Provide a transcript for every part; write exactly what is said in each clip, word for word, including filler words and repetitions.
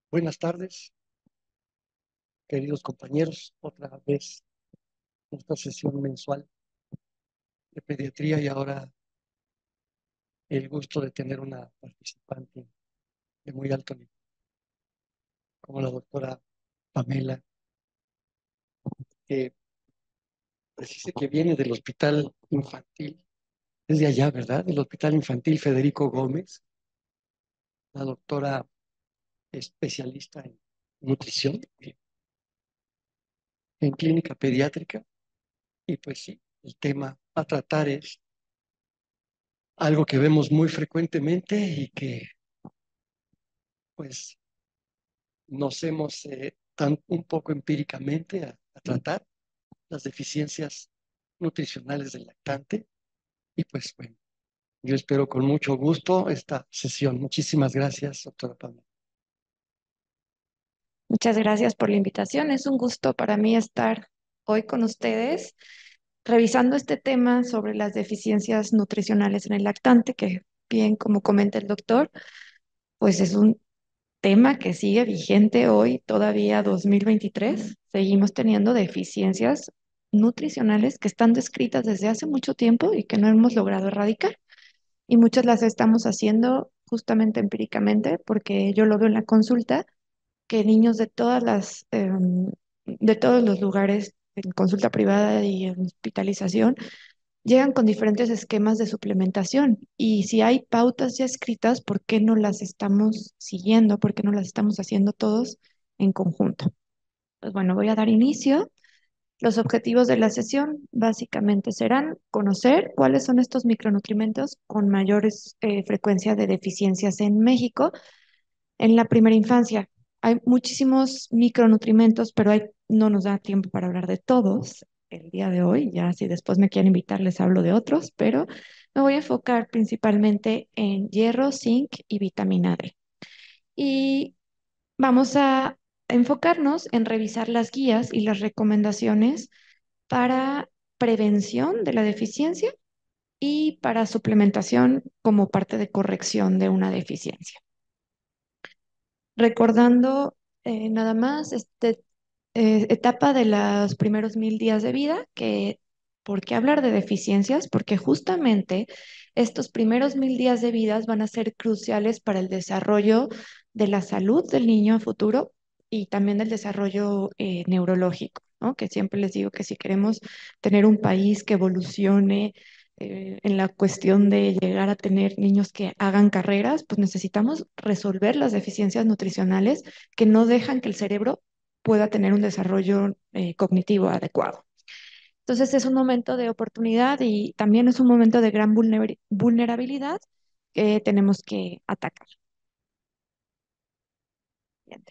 Buenas tardes, queridos compañeros. Otra vez nuestra sesión mensual de pediatría y ahora el gusto de tener una participante de muy alto nivel, como la doctora Pamela, que pues dice que viene del Hospital Infantil, es de allá, ¿verdad? Del Hospital Infantil Federico Gómez, la doctora especialista en nutrición, en clínica pediátrica, y pues sí, el tema a tratar es algo que vemos muy frecuentemente y que pues nos hemos eh, tan, un poco empíricamente a, a tratar las deficiencias nutricionales del lactante. Y pues bueno, yo espero con mucho gusto esta sesión. Muchísimas gracias, doctora Pamela. Muchas gracias por la invitación. Es un gusto para mí estar hoy con ustedes revisando este tema sobre las deficiencias nutricionales en el lactante, que bien como comenta el doctor, pues es un tema que sigue vigente hoy, todavía dos mil veintitrés. Seguimos teniendo deficiencias nutricionales que están descritas desde hace mucho tiempo y que no hemos logrado erradicar. Y muchas las estamos haciendo justamente empíricamente, porque yo lo veo en la consulta que niños de todas las, em, de todos los lugares, en consulta privada y en hospitalización, llegan con diferentes esquemas de suplementación. Y si hay pautas ya escritas, ¿por qué no las estamos siguiendo? ¿Por qué no las estamos haciendo todos en conjunto? Pues bueno, voy a dar inicio. Los objetivos de la sesión básicamente serán conocer cuáles son estos micronutrientes con mayores eh, frecuencia de deficiencias en México en la primera infancia. Hay muchísimos micronutrientes, pero hay, no nos da tiempo para hablar de todos el día de hoy. Ya si después me quieren invitar, les hablo de otros, pero me voy a enfocar principalmente en hierro, zinc y vitamina D. Y vamos a enfocarnos en revisar las guías y las recomendaciones para prevención de la deficiencia y para suplementación como parte de corrección de una deficiencia. Recordando eh, nada más este eh, etapa de los primeros mil días de vida, que ¿por qué hablar de deficiencias? Porque justamente estos primeros mil días de vida van a ser cruciales para el desarrollo de la salud del niño a futuro y también del desarrollo eh, neurológico, ¿no? Que siempre les digo que si queremos tener un país que evolucione eh, en la cuestión de llegar a tener niños que hagan carreras, pues necesitamos resolver las deficiencias nutricionales que no dejan que el cerebro pueda tener un desarrollo eh, cognitivo adecuado. Entonces es un momento de oportunidad y también es un momento de gran vulner- vulnerabilidad que tenemos que atacar. Bien.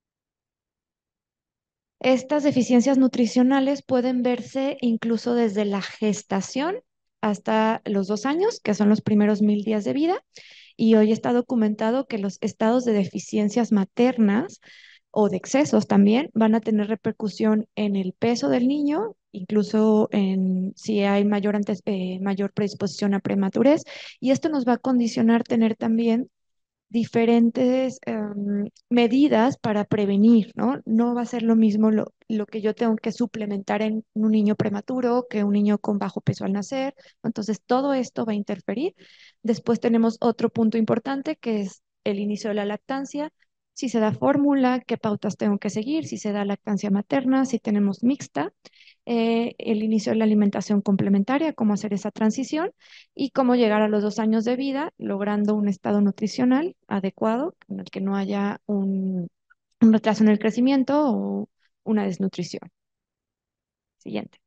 Estas deficiencias nutricionales pueden verse incluso desde la gestación hasta los dos años, que son los primeros mil días de vida, y hoy está documentado que los estados de deficiencias maternas o de excesos también van a tener repercusión en el peso del niño, incluso en si hay mayor, antes, eh, mayor predisposición a prematurez, y esto nos va a condicionar tener también diferentes em, medidas para prevenir, ¿no? No va a ser lo mismo lo, lo que yo tengo que suplementar en un niño prematuro que un niño con bajo peso al nacer. Entonces, todo esto va a interferir. Después tenemos otro punto importante que es el inicio de la lactancia. Si se da fórmula, qué pautas tengo que seguir, si se da lactancia materna, si tenemos mixta, eh, el inicio de la alimentación complementaria, cómo hacer esa transición y cómo llegar a los dos años de vida logrando un estado nutricional adecuado en el que no haya un, un retraso en el crecimiento o una desnutrición. Siguiente.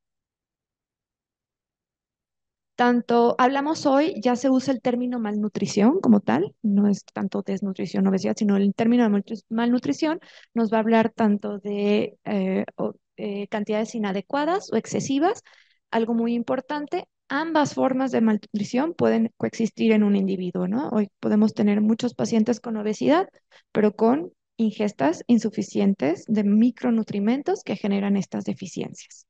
Tanto hablamos hoy, ya se usa el término malnutrición como tal, no es tanto desnutrición, obesidad, sino el término de malnutri- malnutrición nos va a hablar tanto de eh, o- eh, cantidades inadecuadas o excesivas. Algo muy importante, ambas formas de malnutrición pueden coexistir en un individuo, ¿no? Hoy podemos tener muchos pacientes con obesidad, pero con ingestas insuficientes de micronutrientes que generan estas deficiencias.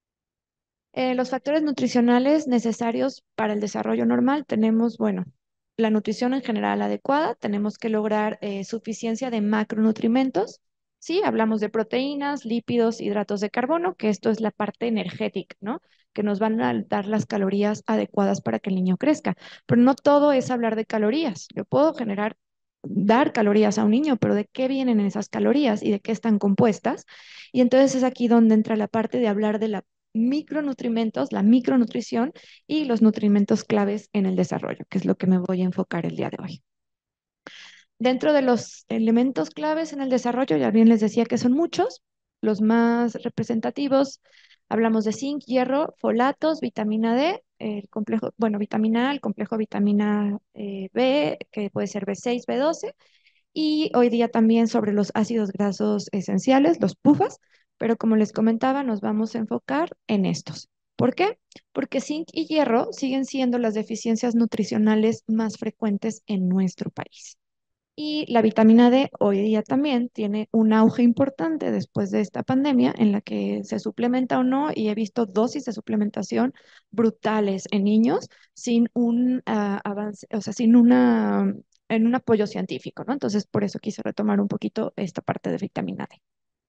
Eh, los factores nutricionales necesarios para el desarrollo normal tenemos, bueno, la nutrición en general adecuada, tenemos que lograr eh, suficiencia de macronutrimentos. Sí, hablamos de proteínas, lípidos, hidratos de carbono, que esto es la parte energética, ¿no? Que nos van a dar las calorías adecuadas para que el niño crezca. Pero no todo es hablar de calorías. Yo puedo generar, dar calorías a un niño, pero ¿de qué vienen esas calorías y de qué están compuestas? Y entonces es aquí donde entra la parte de hablar de la micronutrimentos, la micronutrición y los nutrimentos claves en el desarrollo, que es lo que me voy a enfocar el día de hoy. Dentro de los elementos claves en el desarrollo, ya bien les decía que son muchos, los más representativos, hablamos de zinc, hierro, folatos, vitamina D, el complejo, bueno, vitamina A, el complejo vitamina eh, B, que puede ser B seis, B doce, y hoy día también sobre los ácidos grasos esenciales, los PUFAs, pero como les comentaba, nos vamos a enfocar en estos. ¿Por qué? Porque zinc y hierro siguen siendo las deficiencias nutricionales más frecuentes en nuestro país. Y la vitamina D hoy día también tiene un auge importante después de esta pandemia en la que se suplementa o no, y he visto dosis de suplementación brutales en niños sin un ah, avance, o sea, sin una, en un apoyo científico, ¿no? Entonces, por eso quise retomar un poquito esta parte de vitamina D.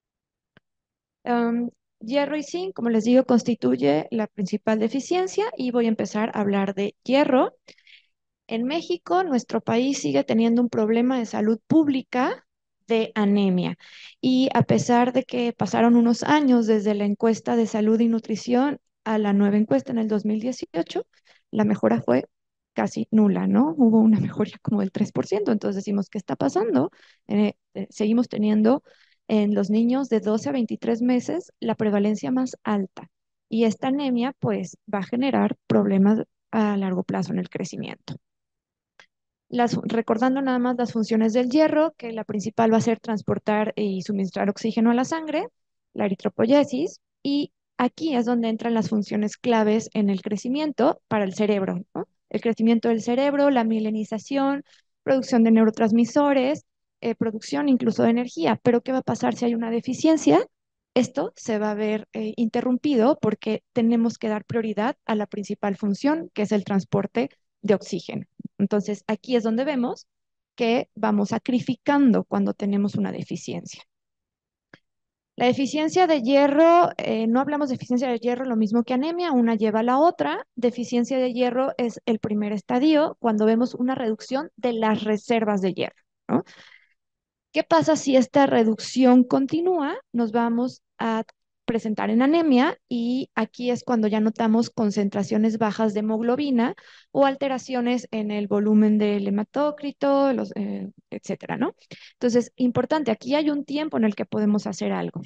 Am, hierro y zinc, como les digo, constituye la principal deficiencia y voy a empezar a hablar de hierro. En México, nuestro país sigue teniendo un problema de salud pública de anemia. Y a pesar de que pasaron unos años desde la encuesta de salud y nutrición a la nueva encuesta en el dos mil dieciocho, la mejora fue casi nula, ¿no? Hubo una mejoría como del tres por ciento. Entonces decimos, ¿qué está pasando? Eh, eh, seguimos teniendo en los niños de doce a veintitrés meses la prevalencia más alta. Y esta anemia, pues, va a generar problemas a largo plazo en el crecimiento. Las, recordando nada más las funciones del hierro, que la principal va a ser transportar y suministrar oxígeno a la sangre, la eritropoyesis, y aquí es donde entran las funciones claves en el crecimiento para el cerebro, ¿no? El crecimiento del cerebro, la milenización, producción de neurotransmisores, eh, producción incluso de energía. Pero ¿qué va a pasar si hay una deficiencia? Esto se va a ver eh, interrumpido porque tenemos que dar prioridad a la principal función, que es el transporte de oxígeno. Entonces, aquí es donde vemos que vamos sacrificando cuando tenemos una deficiencia. La deficiencia de hierro, eh, no hablamos de deficiencia de hierro, lo mismo que anemia, una lleva a la otra. Deficiencia de hierro es el primer estadio cuando vemos una reducción de las reservas de hierro, ¿no? ¿Qué pasa si esta reducción continúa? Nos vamos a presentar en anemia y aquí es cuando ya notamos concentraciones bajas de hemoglobina o alteraciones en el volumen del hematócrito, los, eh, etcétera, ¿no? Entonces, importante, aquí hay un tiempo en el que podemos hacer algo.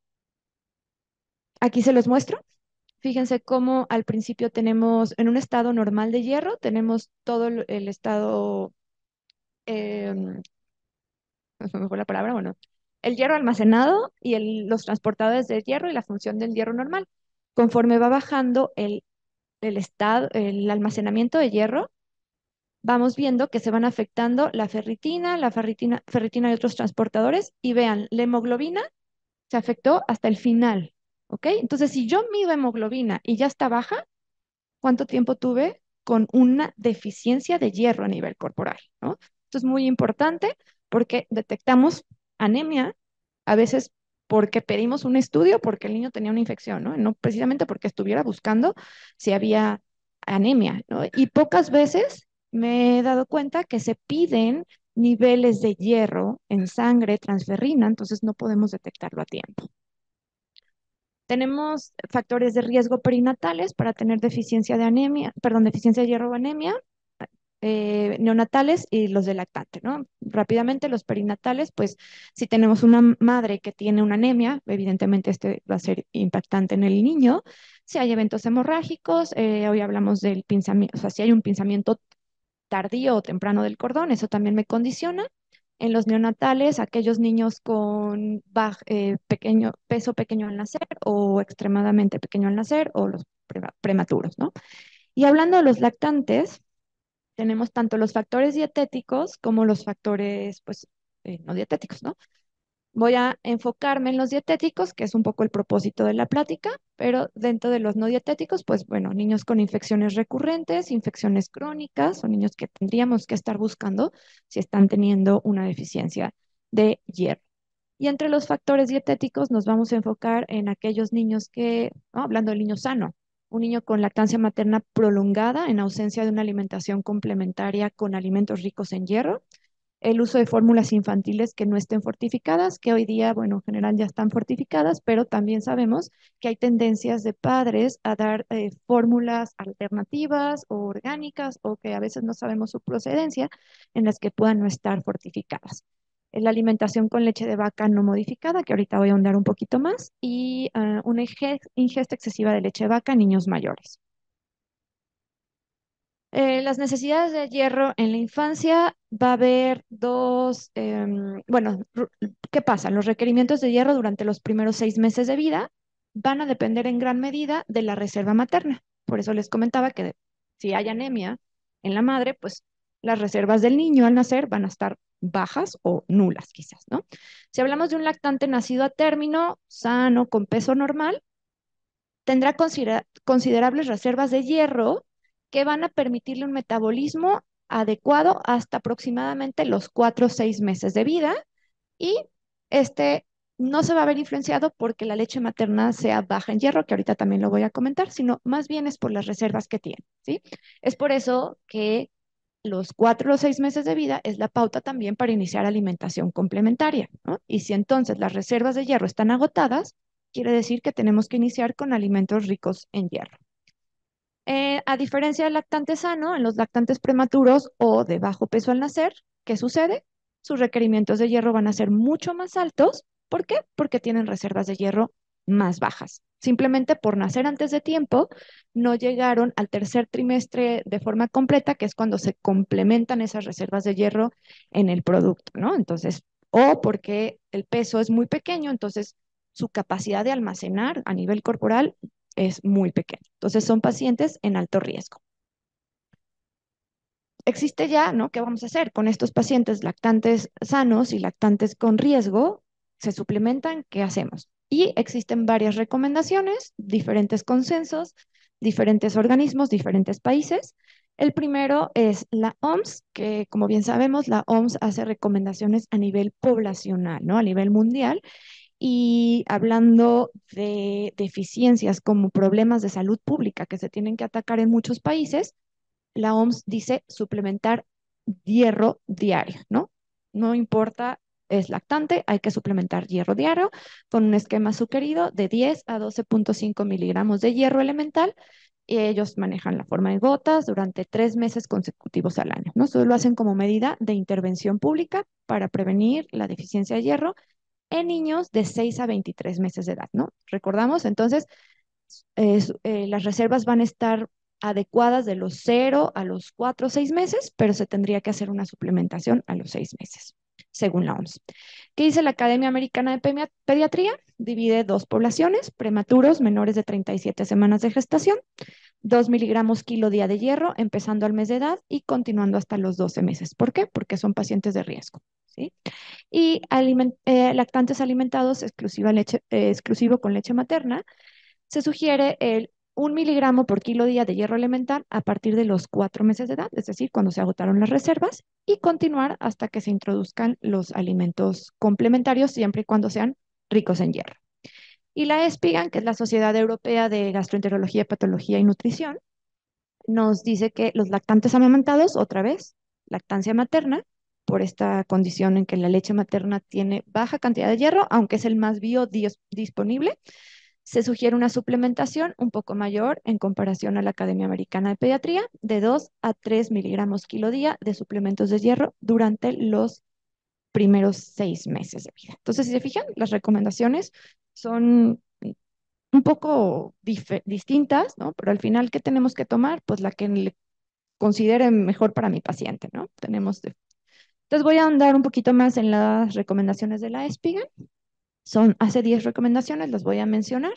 Aquí se los muestro. Fíjense cómo al principio tenemos, en un estado normal de hierro, tenemos todo el el estado em, no se me fue la palabra, bueno, el hierro almacenado y el- los transportadores de hierro y la función del hierro normal. Conforme va bajando el, el estado, el almacenamiento de hierro, vamos viendo que se van afectando la ferritina, la ferritina, ferritina y otros transportadores. Y vean, la hemoglobina se afectó hasta el final, ¿ok? Entonces, si yo mido hemoglobina y ya está baja, ¿cuánto tiempo tuve con una deficiencia de hierro a nivel corporal, ¿no? Esto es muy importante porque detectamos anemia a veces porque pedimos un estudio porque el niño tenía una infección, ¿no? No precisamente porque estuviera buscando si había anemia, ¿no? Y pocas veces me he dado cuenta que se piden niveles de hierro en sangre, transferrina, entonces no podemos detectarlo a tiempo. Tenemos factores de riesgo perinatales para tener deficiencia de anemia, perdón, deficiencia de hierro o anemia, eh, neonatales y los de lactante, ¿no? Rápidamente, los perinatales, pues si tenemos una madre que tiene una anemia, evidentemente este va a ser impactante en el niño. Si hay eventos hemorrágicos, eh, hoy hablamos del pinzamiento, o sea, si hay un pinzamiento tardío o temprano del cordón, eso también me condiciona. En los neonatales, aquellos niños con baj, eh, pequeño, peso pequeño al nacer o extremadamente pequeño al nacer o los pre- prematuros, ¿no? Y hablando de los lactantes, tenemos tanto los factores dietéticos como los factores, pues, eh, no dietéticos, ¿no? Voy a enfocarme en los dietéticos, que es un poco el propósito de la plática, pero dentro de los no dietéticos, pues bueno, niños con infecciones recurrentes, infecciones crónicas o niños que tendríamos que estar buscando si están teniendo una deficiencia de hierro. Y entre los factores dietéticos nos vamos a enfocar en aquellos niños que, ¿no? Hablando del niño sano, un niño con lactancia materna prolongada en ausencia de una alimentación complementaria con alimentos ricos en hierro, el uso de fórmulas infantiles que no estén fortificadas, que hoy día, bueno, en general ya están fortificadas, pero también sabemos que hay tendencias de padres a dar eh, fórmulas alternativas o orgánicas o que a veces no sabemos su procedencia en las que puedan no estar fortificadas. Eh, La alimentación con leche de vaca no modificada, que ahorita voy a ahondar un poquito más, y ah, una inge- ingesta excesiva de leche de vaca en niños mayores. Eh, las necesidades de hierro en la infancia va a haber dos, em, bueno, ru- ¿qué pasa? Los requerimientos de hierro durante los primeros seis meses de vida van a depender en gran medida de la reserva materna. Por eso les comentaba que si hay anemia en la madre, pues las reservas del niño al nacer van a estar bajas o nulas quizás, ¿no? Si hablamos de un lactante nacido a término, sano, con peso normal, tendrá considera- considerables reservas de hierro que van a permitirle un metabolismo adecuado hasta aproximadamente los cuatro o seis meses de vida y este no se va a ver influenciado porque la leche materna sea baja en hierro, que ahorita también lo voy a comentar, sino más bien es por las reservas que tiene, ¿sí? Es por eso que los cuatro o seis meses de vida es la pauta también para iniciar alimentación complementaria, ¿no? Y si entonces las reservas de hierro están agotadas, quiere decir que tenemos que iniciar con alimentos ricos en hierro. Eh, a diferencia del lactante sano, en los lactantes prematuros o de bajo peso al nacer, ¿qué sucede? Sus requerimientos de hierro van a ser mucho más altos. ¿Por qué? Porque tienen reservas de hierro más bajas. Simplemente por nacer antes de tiempo, no llegaron al tercer trimestre de forma completa, que es cuando se complementan esas reservas de hierro en el producto, ¿no? Entonces, o porque el peso es muy pequeño, entonces su capacidad de almacenar a nivel corporal es muy pequeño. Entonces son pacientes en alto riesgo. Existe ya, ¿no? ¿Qué vamos a hacer con estos pacientes lactantes sanos y lactantes con riesgo? ¿Se suplementan? ¿Qué hacemos? Y existen varias recomendaciones, diferentes consensos, diferentes organismos, diferentes países. El primero es la O M S, que como bien sabemos, la O M S hace recomendaciones a nivel poblacional, ¿no? A nivel mundial. Y hablando de deficiencias como problemas de salud pública que se tienen que atacar en muchos países, la O M S dice suplementar hierro diario, ¿no? No importa, es lactante, hay que suplementar hierro diario con un esquema sugerido de diez a doce punto cinco miligramos de hierro elemental. Y ellos manejan la forma de gotas durante tres meses consecutivos al año, ¿no? Eso lo hacen como medida de intervención pública para prevenir la deficiencia de hierro en niños de seis a veintitrés meses de edad, ¿no? Recordamos, entonces, eh, su- eh, las reservas van a estar adecuadas de los cero a los cuatro o seis meses, pero se tendría que hacer una suplementación a los seis meses, según la O M S. ¿Qué dice la Academia Americana de Pemia- Pediatría? Divide dos poblaciones, prematuros menores de treinta y siete semanas de gestación, dos miligramos kilo día de hierro, empezando al mes de edad y continuando hasta los doce meses. ¿Por qué? Porque son pacientes de riesgo, ¿sí? Y aliment- eh, lactantes alimentados exclusiva leche, eh, exclusivo con leche materna, se sugiere el un miligramo por kilo día de hierro elemental a partir de los cuatro meses de edad, es decir, cuando se agotaron las reservas, y continuar hasta que se introduzcan los alimentos complementarios, siempre y cuando sean ricos en hierro. Y la ESPIGAN, que es la Sociedad Europea de Gastroenterología, Patología y Nutrición, nos dice que los lactantes amamantados, otra vez, lactancia materna, por esta condición en que la leche materna tiene baja cantidad de hierro, aunque es el más biodisponible, se sugiere una suplementación un poco mayor en comparación a la Academia Americana de Pediatría, de dos a tres miligramos kilo día de suplementos de hierro durante los primeros seis meses de vida. Entonces, si se fijan, las recomendaciones son un poco dife- distintas, ¿no? Pero al final, ¿qué tenemos que tomar? Pues la que le considere mejor para mi paciente, ¿no? Tenemos de- Entonces voy a andar un poquito más en las recomendaciones de la ESPIGAN. Son, hace diez recomendaciones, las voy a mencionar.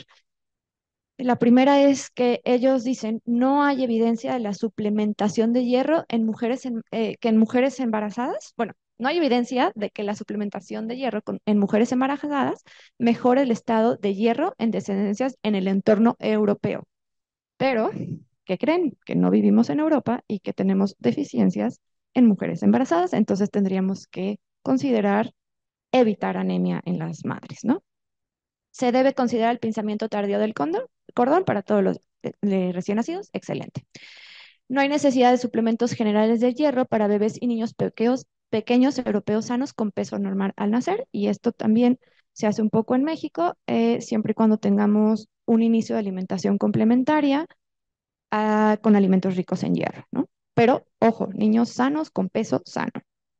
La primera es que ellos dicen, no hay evidencia de la suplementación de hierro en mujeres en- eh, que en mujeres embarazadas, bueno, No hay evidencia de que la suplementación de hierro con- en mujeres embarazadas mejore el estado de hierro en descendencias en el entorno europeo. Pero, ¿qué creen? Que no vivimos en Europa y que tenemos deficiencias en mujeres embarazadas, entonces tendríamos que considerar evitar anemia en las madres, ¿no? Se debe considerar el pinzamiento tardío del cóndor- cordón para todos los eh, eh, recién nacidos. Excelente. No hay necesidad de suplementos generales de hierro para bebés y niños pequeños, pequeños europeos sanos con peso normal al nacer. Y esto también se hace un poco en México, eh, siempre y cuando tengamos un inicio de alimentación complementaria ah, con alimentos ricos en hierro, ¿no? Pero, ojo, niños sanos con peso sano.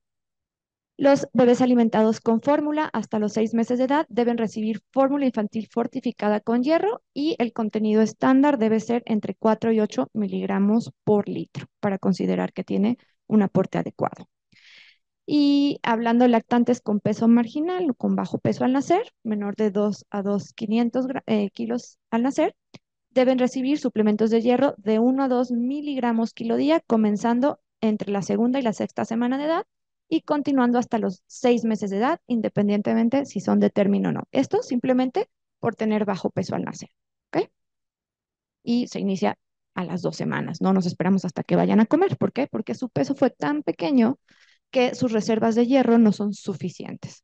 Los bebés alimentados con fórmula hasta los seis meses de edad deben recibir fórmula infantil fortificada con hierro y el contenido estándar debe ser entre cuatro y ocho miligramos por litro para considerar que tiene un aporte adecuado. Y hablando de lactantes con peso marginal o con bajo peso al nacer, menor de dos a dos mil quinientos gra- eh, kilos al nacer, deben recibir suplementos de hierro de uno a dos miligramos kilo día, comenzando entre la segunda y la sexta semana de edad y continuando hasta los seis meses de edad, independientemente si son de término o no. Esto simplemente por tener bajo peso al nacer. ¿Ok? Y se inicia a las dos semanas. No nos esperamos hasta que vayan a comer. ¿Por qué? Porque su peso fue tan pequeño que sus reservas de hierro no son suficientes.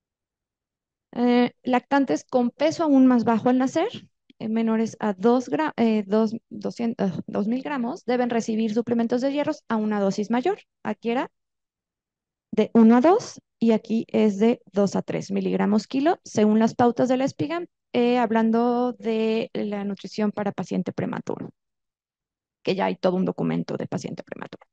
Eh, lactantes con peso aún más bajo al nacer, eh, menores a dos gra- eh, dos- doscientos, ah, dos mil gramos, deben recibir suplementos de hierros a una dosis mayor. Aquí era de uno a dos y aquí es de dos a tres miligramos kilo, según las pautas de la Espiga, eh, hablando de la nutrición para paciente prematuro, que ya hay todo un documento de paciente prematuro.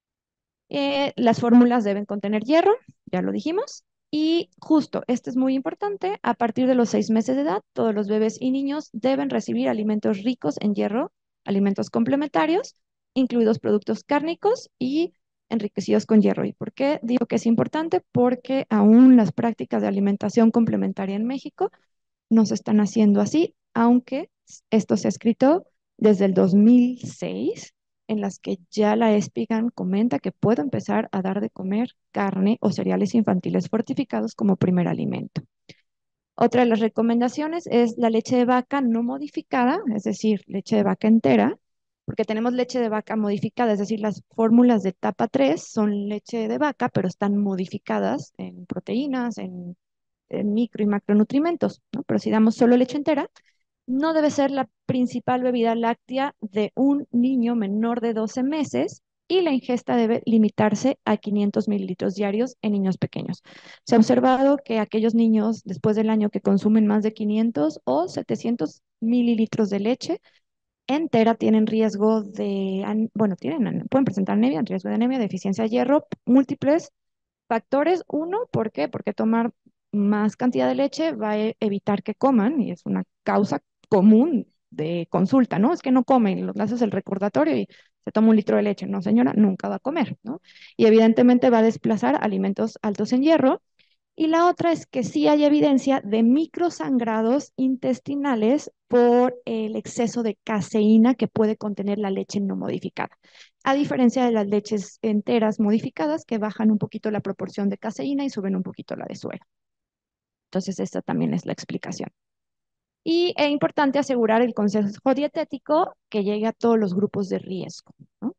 Eh, las fórmulas deben contener hierro, ya lo dijimos. Y justo, este es muy importante, a partir de los seis meses de edad, todos los bebés y niños deben recibir alimentos ricos en hierro, alimentos complementarios, incluidos productos cárnicos y enriquecidos con hierro. ¿Y por qué digo que es importante? Porque aún las prácticas de alimentación complementaria en México no se están haciendo así, aunque esto se ha escrito desde el dos mil seis, en las que ya la ESPIGAN comenta que puedo empezar a dar de comer carne o cereales infantiles fortificados como primer alimento. Otra de las recomendaciones es la leche de vaca no modificada, es decir, leche de vaca entera, porque tenemos leche de vaca modificada, es decir, las fórmulas de etapa tres son leche de vaca, pero están modificadas en proteínas, en eh, micro y macronutrimentos, ¿no? Pero si damos solo leche entera, no debe ser la principal bebida láctea de un niño menor de doce meses y la ingesta debe limitarse a quinientos mililitros diarios en niños pequeños. Se ha observado que aquellos niños después del año que consumen más de quinientos o setecientos mililitros de leche entera tienen riesgo de, an- bueno, tienen, an- pueden presentar anemia, riesgo de anemia, deficiencia de hierro, múltiples factores. Uno, ¿por qué? Porque tomar más cantidad de leche va a e- evitar que coman y es una causa común de consulta, ¿no? Es que no comen, le haces el recordatorio y se toma un litro de leche. No, señora, nunca va a comer, ¿no? Y evidentemente va a desplazar alimentos altos en hierro. Y la otra es que sí hay evidencia de microsangrados intestinales por el exceso de caseína que puede contener la leche no modificada, a diferencia de las leches enteras modificadas que bajan un poquito la proporción de caseína y suben un poquito la de suero. Entonces, esta también es la explicación. Y es importante asegurar el consejo dietético que llegue a todos los grupos de riesgo, ¿no?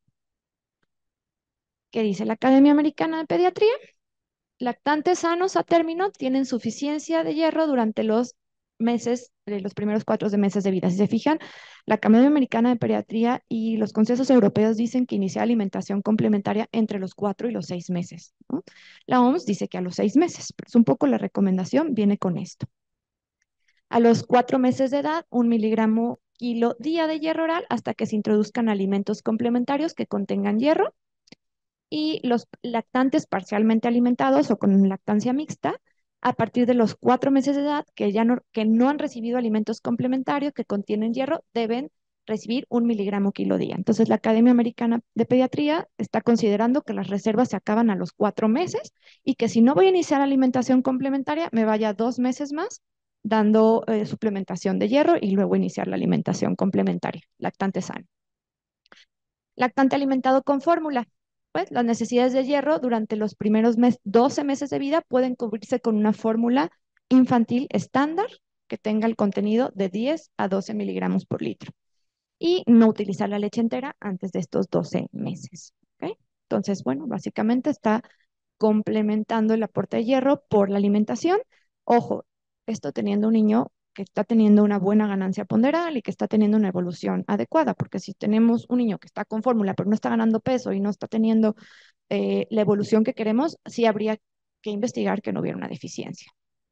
¿Qué dice la Academia Americana de Pediatría? Lactantes sanos a término tienen suficiencia de hierro durante los meses, eh, los primeros cuatro de meses de vida. Si se fijan, la Academia Americana de Pediatría y los consejos europeos dicen que inicia alimentación complementaria entre los cuatro y los seis meses, ¿no? La O M S dice que a los seis meses, pero es un poco la recomendación, viene con esto. A los cuatro meses de edad, un miligramo kilo día de hierro oral hasta que se introduzcan alimentos complementarios que contengan hierro y los lactantes parcialmente alimentados o con lactancia mixta a partir de los cuatro meses de edad que ya no, que no han recibido alimentos complementarios que contienen hierro deben recibir un miligramo kilo día. Entonces, la Academia Americana de Pediatría está considerando que las reservas se acaban a los cuatro meses y que si no voy a iniciar alimentación complementaria, me vaya dos meses más dando eh, suplementación de hierro y luego iniciar la alimentación complementaria, lactante sano. Lactante alimentado con fórmula. pues las necesidades de hierro durante los primeros mes- doce meses de vida pueden cubrirse con una fórmula infantil estándar que tenga el contenido de diez a doce miligramos por litro y no utilizar la leche entera antes de estos doce meses. ¿Ok? Entonces, bueno, básicamente está complementando el aporte de hierro por la alimentación. Ojo, esto teniendo un niño que está teniendo una buena ganancia ponderal y que está teniendo una evolución adecuada, porque si tenemos un niño que está con fórmula pero no está ganando peso y no está teniendo eh, la evolución que queremos, sí habría que investigar que no hubiera una deficiencia.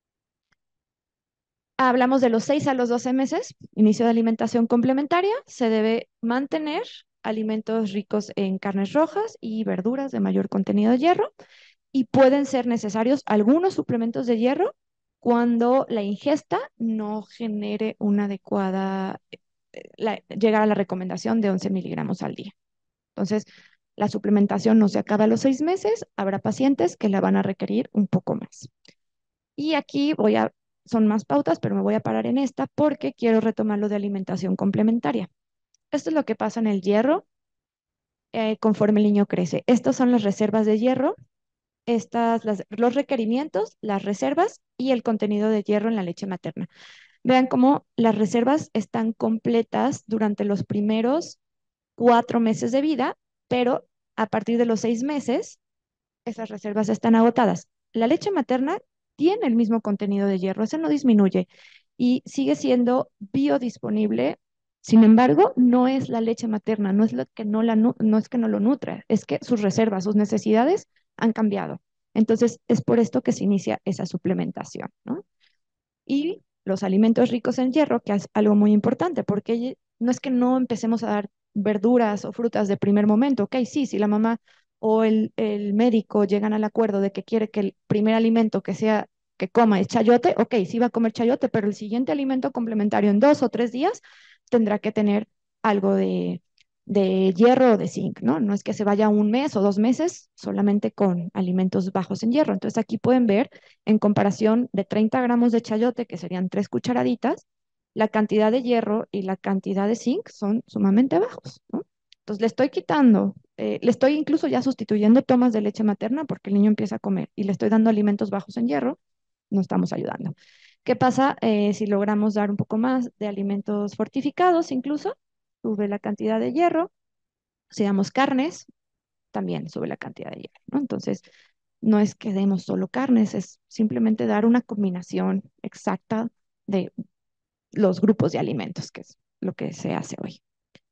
Hablamos de los seis a los doce meses, inicio de alimentación complementaria. Se debe mantener alimentos ricos en carnes rojas y verduras de mayor contenido de hierro y pueden ser necesarios algunos suplementos de hierro cuando la ingesta no genere una adecuada, eh, la- llegar a la recomendación de once miligramos al día. Entonces, la suplementación no se acaba a los seis meses, habrá pacientes que la van a requerir un poco más. Y aquí voy a, son más pautas, pero me voy a parar en esta porque quiero retomar lo de alimentación complementaria. Esto es lo que pasa en el hierro eh, conforme el niño crece. Estas son las reservas de hierro, estas, las- los requerimientos, las reservas y el contenido de hierro en la leche materna. Vean cómo las reservas están completas durante los primeros cuatro meses de vida, pero a partir de los seis meses esas reservas están agotadas. La leche materna tiene el mismo contenido de hierro, ese no disminuye y sigue siendo biodisponible. Sin embargo, no es la leche materna, no es lo que no la nu- no es que no lo nutre, es que sus reservas, sus necesidades han cambiado. Entonces, es por esto que se inicia esa suplementación, ¿no? Y los alimentos ricos en hierro, que es algo muy importante, porque no es que no empecemos a dar verduras o frutas de primer momento. Ok, sí, si la mamá o el, el médico llegan al acuerdo de que quiere que el primer alimento que sea que coma es chayote, ok, sí va a comer chayote, pero el siguiente alimento complementario en dos o tres días tendrá que tener algo de, de hierro o de zinc, ¿no? No es que se vaya un mes o dos meses solamente con alimentos bajos en hierro. Entonces aquí pueden ver en comparación de treinta gramos de chayote, que serían tres cucharaditas, la cantidad de hierro y la cantidad de zinc son sumamente bajos, ¿no? Entonces le estoy quitando, eh, le estoy incluso ya sustituyendo tomas de leche materna porque el niño empieza a comer y le estoy dando alimentos bajos en hierro, no estamos ayudando. ¿Qué pasa eh, si logramos dar un poco más de alimentos fortificados incluso? Sube la cantidad de hierro. Si damos carnes, también sube la cantidad de hierro, ¿no? Entonces, no es que demos solo carnes, es simplemente dar una combinación exacta de los grupos de alimentos, que es lo que se hace hoy.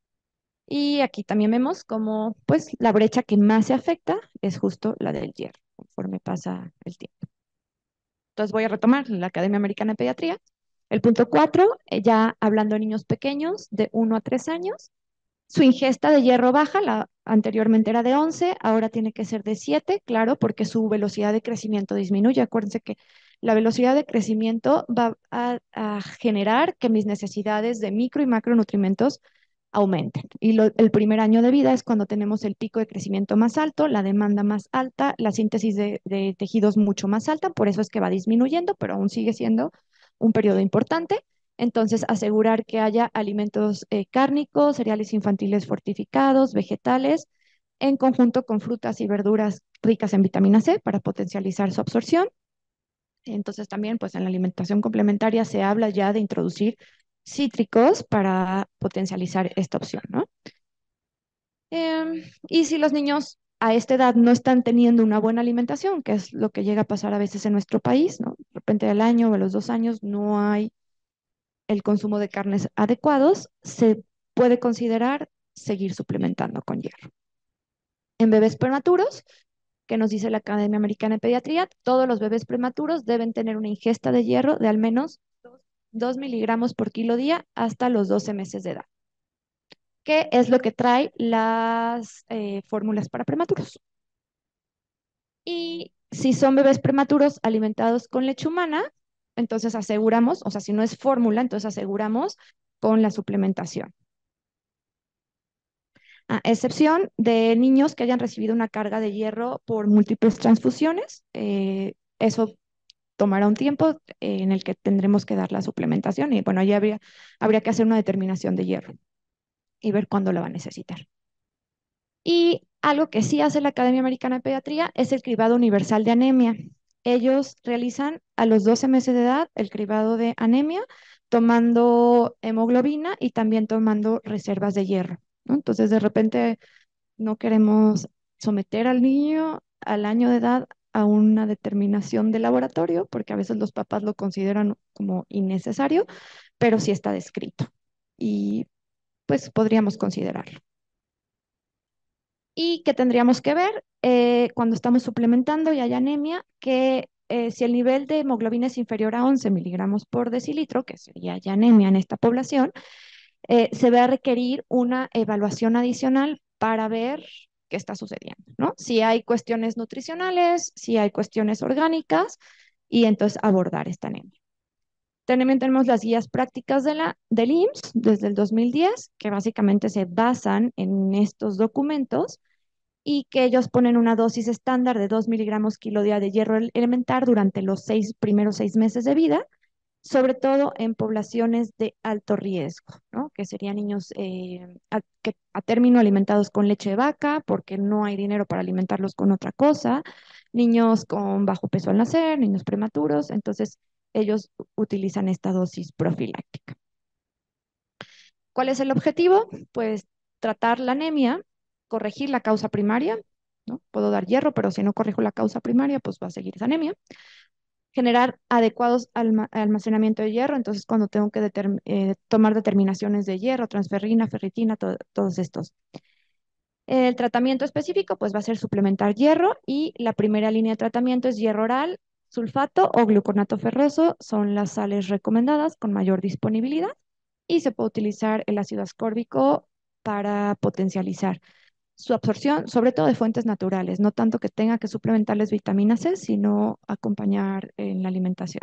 Y aquí también vemos como, pues, la brecha que más se afecta es justo la del hierro, conforme pasa el tiempo. Entonces voy a retomar la Academia Americana de Pediatría. El punto cuatro, eh, ya hablando de niños pequeños de uno a tres años, su ingesta de hierro baja, la anteriormente era de once, ahora tiene que ser de siete, claro, porque su velocidad de crecimiento disminuye. Acuérdense que la velocidad de crecimiento va a, a generar que mis necesidades de micro y macronutrientes aumenten. Y lo- el primer año de vida es cuando tenemos el pico de crecimiento más alto, la demanda más alta, la síntesis de, de tejidos mucho más alta, por eso es que va disminuyendo, pero aún sigue siendo un periodo importante. Entonces, asegurar que haya alimentos eh, cárnicos, cereales infantiles fortificados, vegetales, en conjunto con frutas y verduras ricas en vitamina C para potencializar su absorción. Entonces, también, pues en la alimentación complementaria se habla ya de introducir cítricos para potencializar esta opción, ¿no? Em, y si los niños a esta edad no están teniendo una buena alimentación, que es lo que llega a pasar a veces en nuestro país, ¿no? De repente al año o a los dos años no hay el consumo de carnes adecuados, se puede considerar seguir suplementando con hierro. En bebés prematuros, que nos dice la Academia Americana de Pediatría, todos los bebés prematuros deben tener una ingesta de hierro de al menos dos miligramos por kilo día hasta los doce meses de edad, que es lo que trae las eh, fórmulas para prematuros. Y si son bebés prematuros alimentados con leche humana, entonces aseguramos, o sea, si no es fórmula, entonces aseguramos con la suplementación. A excepción de niños que hayan recibido una carga de hierro por múltiples transfusiones, eh, eso tomará un tiempo eh, en el que tendremos que dar la suplementación y bueno, ahí habría, habría que hacer una determinación de hierro y ver cuándo la va a necesitar. Y Algo que sí hace la Academia Americana de Pediatría es el cribado universal de anemia. Ellos realizan a los doce meses de edad el cribado de anemia, tomando hemoglobina y también tomando reservas de hierro, ¿no? Entonces, de repente no queremos someter al niño al año de edad a una determinación de laboratorio, porque a veces los papás lo consideran como innecesario, pero sí está descrito y pues podríamos considerarlo. ¿Y qué tendríamos que ver eh, cuando estamos suplementando y hay anemia? Que eh, si el nivel de hemoglobina es inferior a once miligramos por decilitro, que sería ya anemia en esta población, eh, se va a requerir una evaluación adicional para ver qué está sucediendo, ¿no? Si hay cuestiones nutricionales, si hay cuestiones orgánicas, y entonces abordar esta anemia. También tenemos las guías prácticas de la, del I M S S desde el dos mil diez, que básicamente se basan en estos documentos y que ellos ponen una dosis estándar de dos miligramos kilo día de hierro elemental durante los seis, primeros seis meses de vida, sobre todo en poblaciones de alto riesgo, ¿no? Que serían niños eh, a, que, a término alimentados con leche de vaca, porque no hay dinero para alimentarlos con otra cosa, niños con bajo peso al nacer, niños prematuros, entonces ellos utilizan esta dosis profiláctica. ¿Cuál es el objetivo? Pues tratar la anemia, corregir la causa primaria, ¿no? Puedo dar hierro, pero si no corrijo la causa primaria, pues va a seguir esa anemia. Generar adecuados alma almacenamiento de hierro, entonces cuando tengo que determ eh, tomar determinaciones de hierro, transferrina, ferritina, to todos estos. El tratamiento específico, pues va a ser suplementar hierro y la primera línea de tratamiento es hierro oral, sulfato o gluconato ferroso, son las sales recomendadas con mayor disponibilidad y se puede utilizar el ácido ascórbico para potencializar su absorción, sobre todo de fuentes naturales, no tanto que tenga que suplementarles vitamina C, sino acompañar en la alimentación.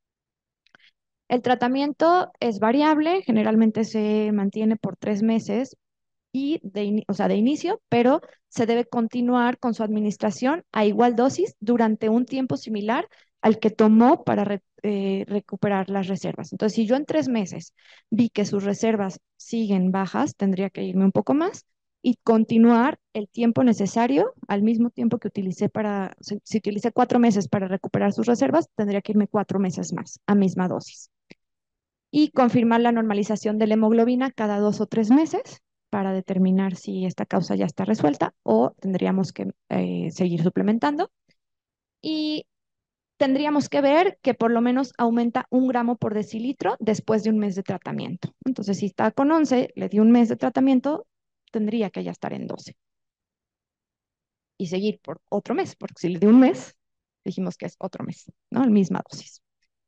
El tratamiento es variable, generalmente se mantiene por tres meses y de, o sea, de inicio, pero se debe continuar con su administración a igual dosis durante un tiempo similar al que tomó para re, eh, recuperar las reservas. Entonces, si yo en tres meses vi que sus reservas siguen bajas, tendría que irme un poco más y continuar el tiempo necesario al mismo tiempo que utilicé para, si, si utilicé cuatro meses para recuperar sus reservas, tendría que irme cuatro meses más a misma dosis y confirmar la normalización de la hemoglobina cada dos o tres meses para determinar si esta causa ya está resuelta o tendríamos que eh, seguir suplementando. Y tendríamos que ver que por lo menos aumenta un gramo por decilitro después de un mes de tratamiento. Entonces, si está con once, le di un mes de tratamiento, tendría que ya estar en doce. Y seguir por otro mes, porque si le di un mes, dijimos que es otro mes, ¿no? La misma dosis.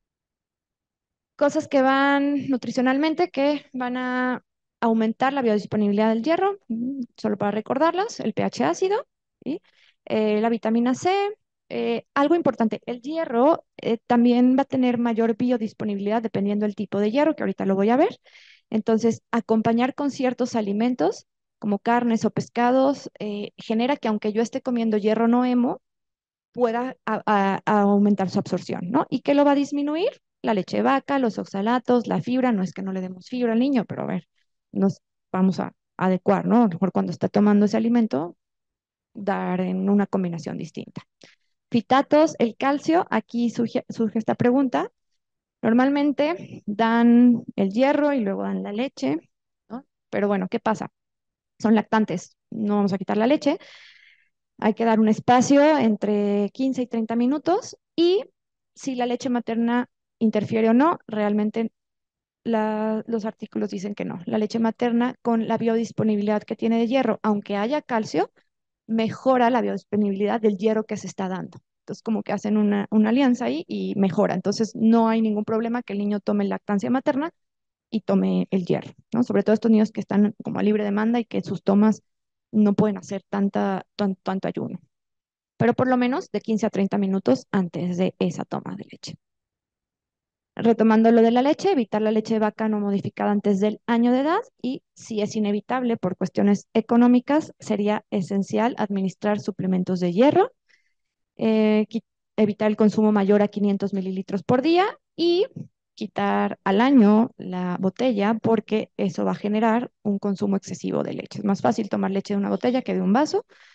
Cosas que van nutricionalmente, que van a aumentar la biodisponibilidad del hierro, mm, solo para recordarlas, el pH ácido, ¿sí? Eh, la vitamina C, eh, algo importante, el hierro eh, también va a tener mayor biodisponibilidad dependiendo del tipo de hierro, que ahorita lo voy a ver. Entonces, acompañar con ciertos alimentos, como carnes o pescados, eh, genera que aunque yo esté comiendo hierro no hemo, pueda a- a- a aumentar su absorción, ¿no? ¿Y qué lo va a disminuir? La leche de vaca, los oxalatos, la fibra, no es que no le demos fibra al niño, pero a ver, nos vamos a adecuar, ¿no? A lo mejor cuando está tomando ese alimento, dar en una combinación distinta. Fitatos, el calcio, aquí surge, surge esta pregunta. Normalmente dan el hierro y luego dan la leche, ¿no? Pero bueno, ¿qué pasa? Son lactantes, no vamos a quitar la leche, hay que dar un espacio entre quince y treinta minutos y si la leche materna interfiere o no, realmente la- los artículos dicen que no. La leche materna con la biodisponibilidad que tiene de hierro, aunque haya calcio, mejora la biodisponibilidad del hierro que se está dando. Entonces, como que hacen una, una alianza ahí y mejora. Entonces, no hay ningún problema que el niño tome lactancia materna y tome el hierro, ¿no? Sobre todo estos niños que están como a libre demanda y que sus tomas no pueden hacer tanta, tan- tanto ayuno, pero por lo menos de quince a treinta minutos antes de esa toma de leche. Retomando lo de la leche, evitar la leche de vaca no modificada antes del año de edad y si es inevitable por cuestiones económicas, sería esencial administrar suplementos de hierro, eh, qui- evitar el consumo mayor a quinientos mililitros por día y quitar al año la botella porque eso va a generar un consumo excesivo de leche. Es más fácil tomar leche de una botella que de un vaso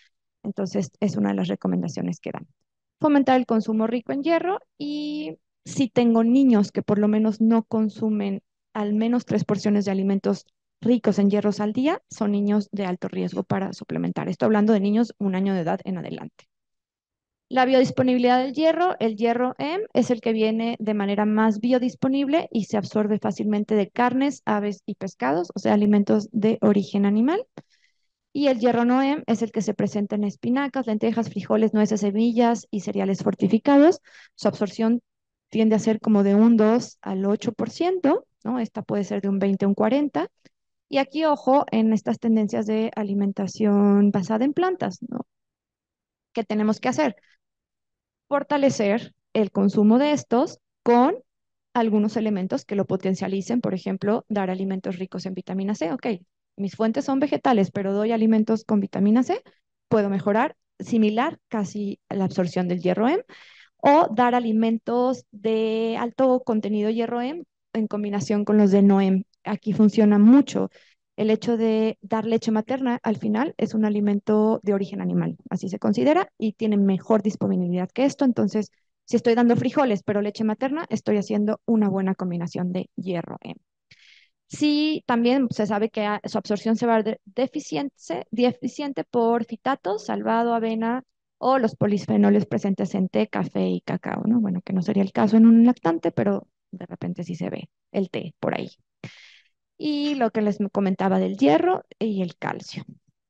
Entonces, es una de las recomendaciones que dan. Fomentar el consumo rico en hierro y si tengo niños que por lo menos no consumen al menos tres porciones de alimentos ricos en hierros al día, son niños de alto riesgo para suplementar. Estoy hablando de niños un año de edad en adelante. La biodisponibilidad del hierro, el hierro M es el que viene de manera más biodisponible y se absorbe fácilmente de carnes, aves y pescados, o sea, alimentos de origen animal. Y el hierro Noem es el que se presenta en espinacas, lentejas, frijoles, nueces, semillas y cereales fortificados. Su absorción tiende a ser como de un dos al ocho por ciento, ¿no? Esta puede ser de un veinte a un cuarenta por ciento. Y aquí, ojo, en estas tendencias de alimentación basada en plantas, ¿no? ¿Qué tenemos que hacer? Fortalecer el consumo de estos con algunos elementos que lo potencialicen, por ejemplo, dar alimentos ricos en vitamina C. Ok, mis fuentes son vegetales, pero doy alimentos con vitamina C, puedo mejorar similar casi la absorción del hierro M o dar alimentos de alto contenido hierro M en combinación con los de no M. Aquí funciona mucho. El hecho de dar leche materna al final es un alimento de origen animal, así se considera, y tiene mejor disponibilidad que esto. Entonces, si estoy dando frijoles pero leche materna, estoy haciendo una buena combinación de hierro M. Sí, también se sabe que a- su absorción se va a ver deficiente, deficiente por fitatos, salvado, avena o los polifenoles presentes en té, café y cacao, ¿no? Bueno, que no sería el caso en un lactante, pero de repente sí se ve el té por ahí. Y lo que les comentaba del hierro y el calcio.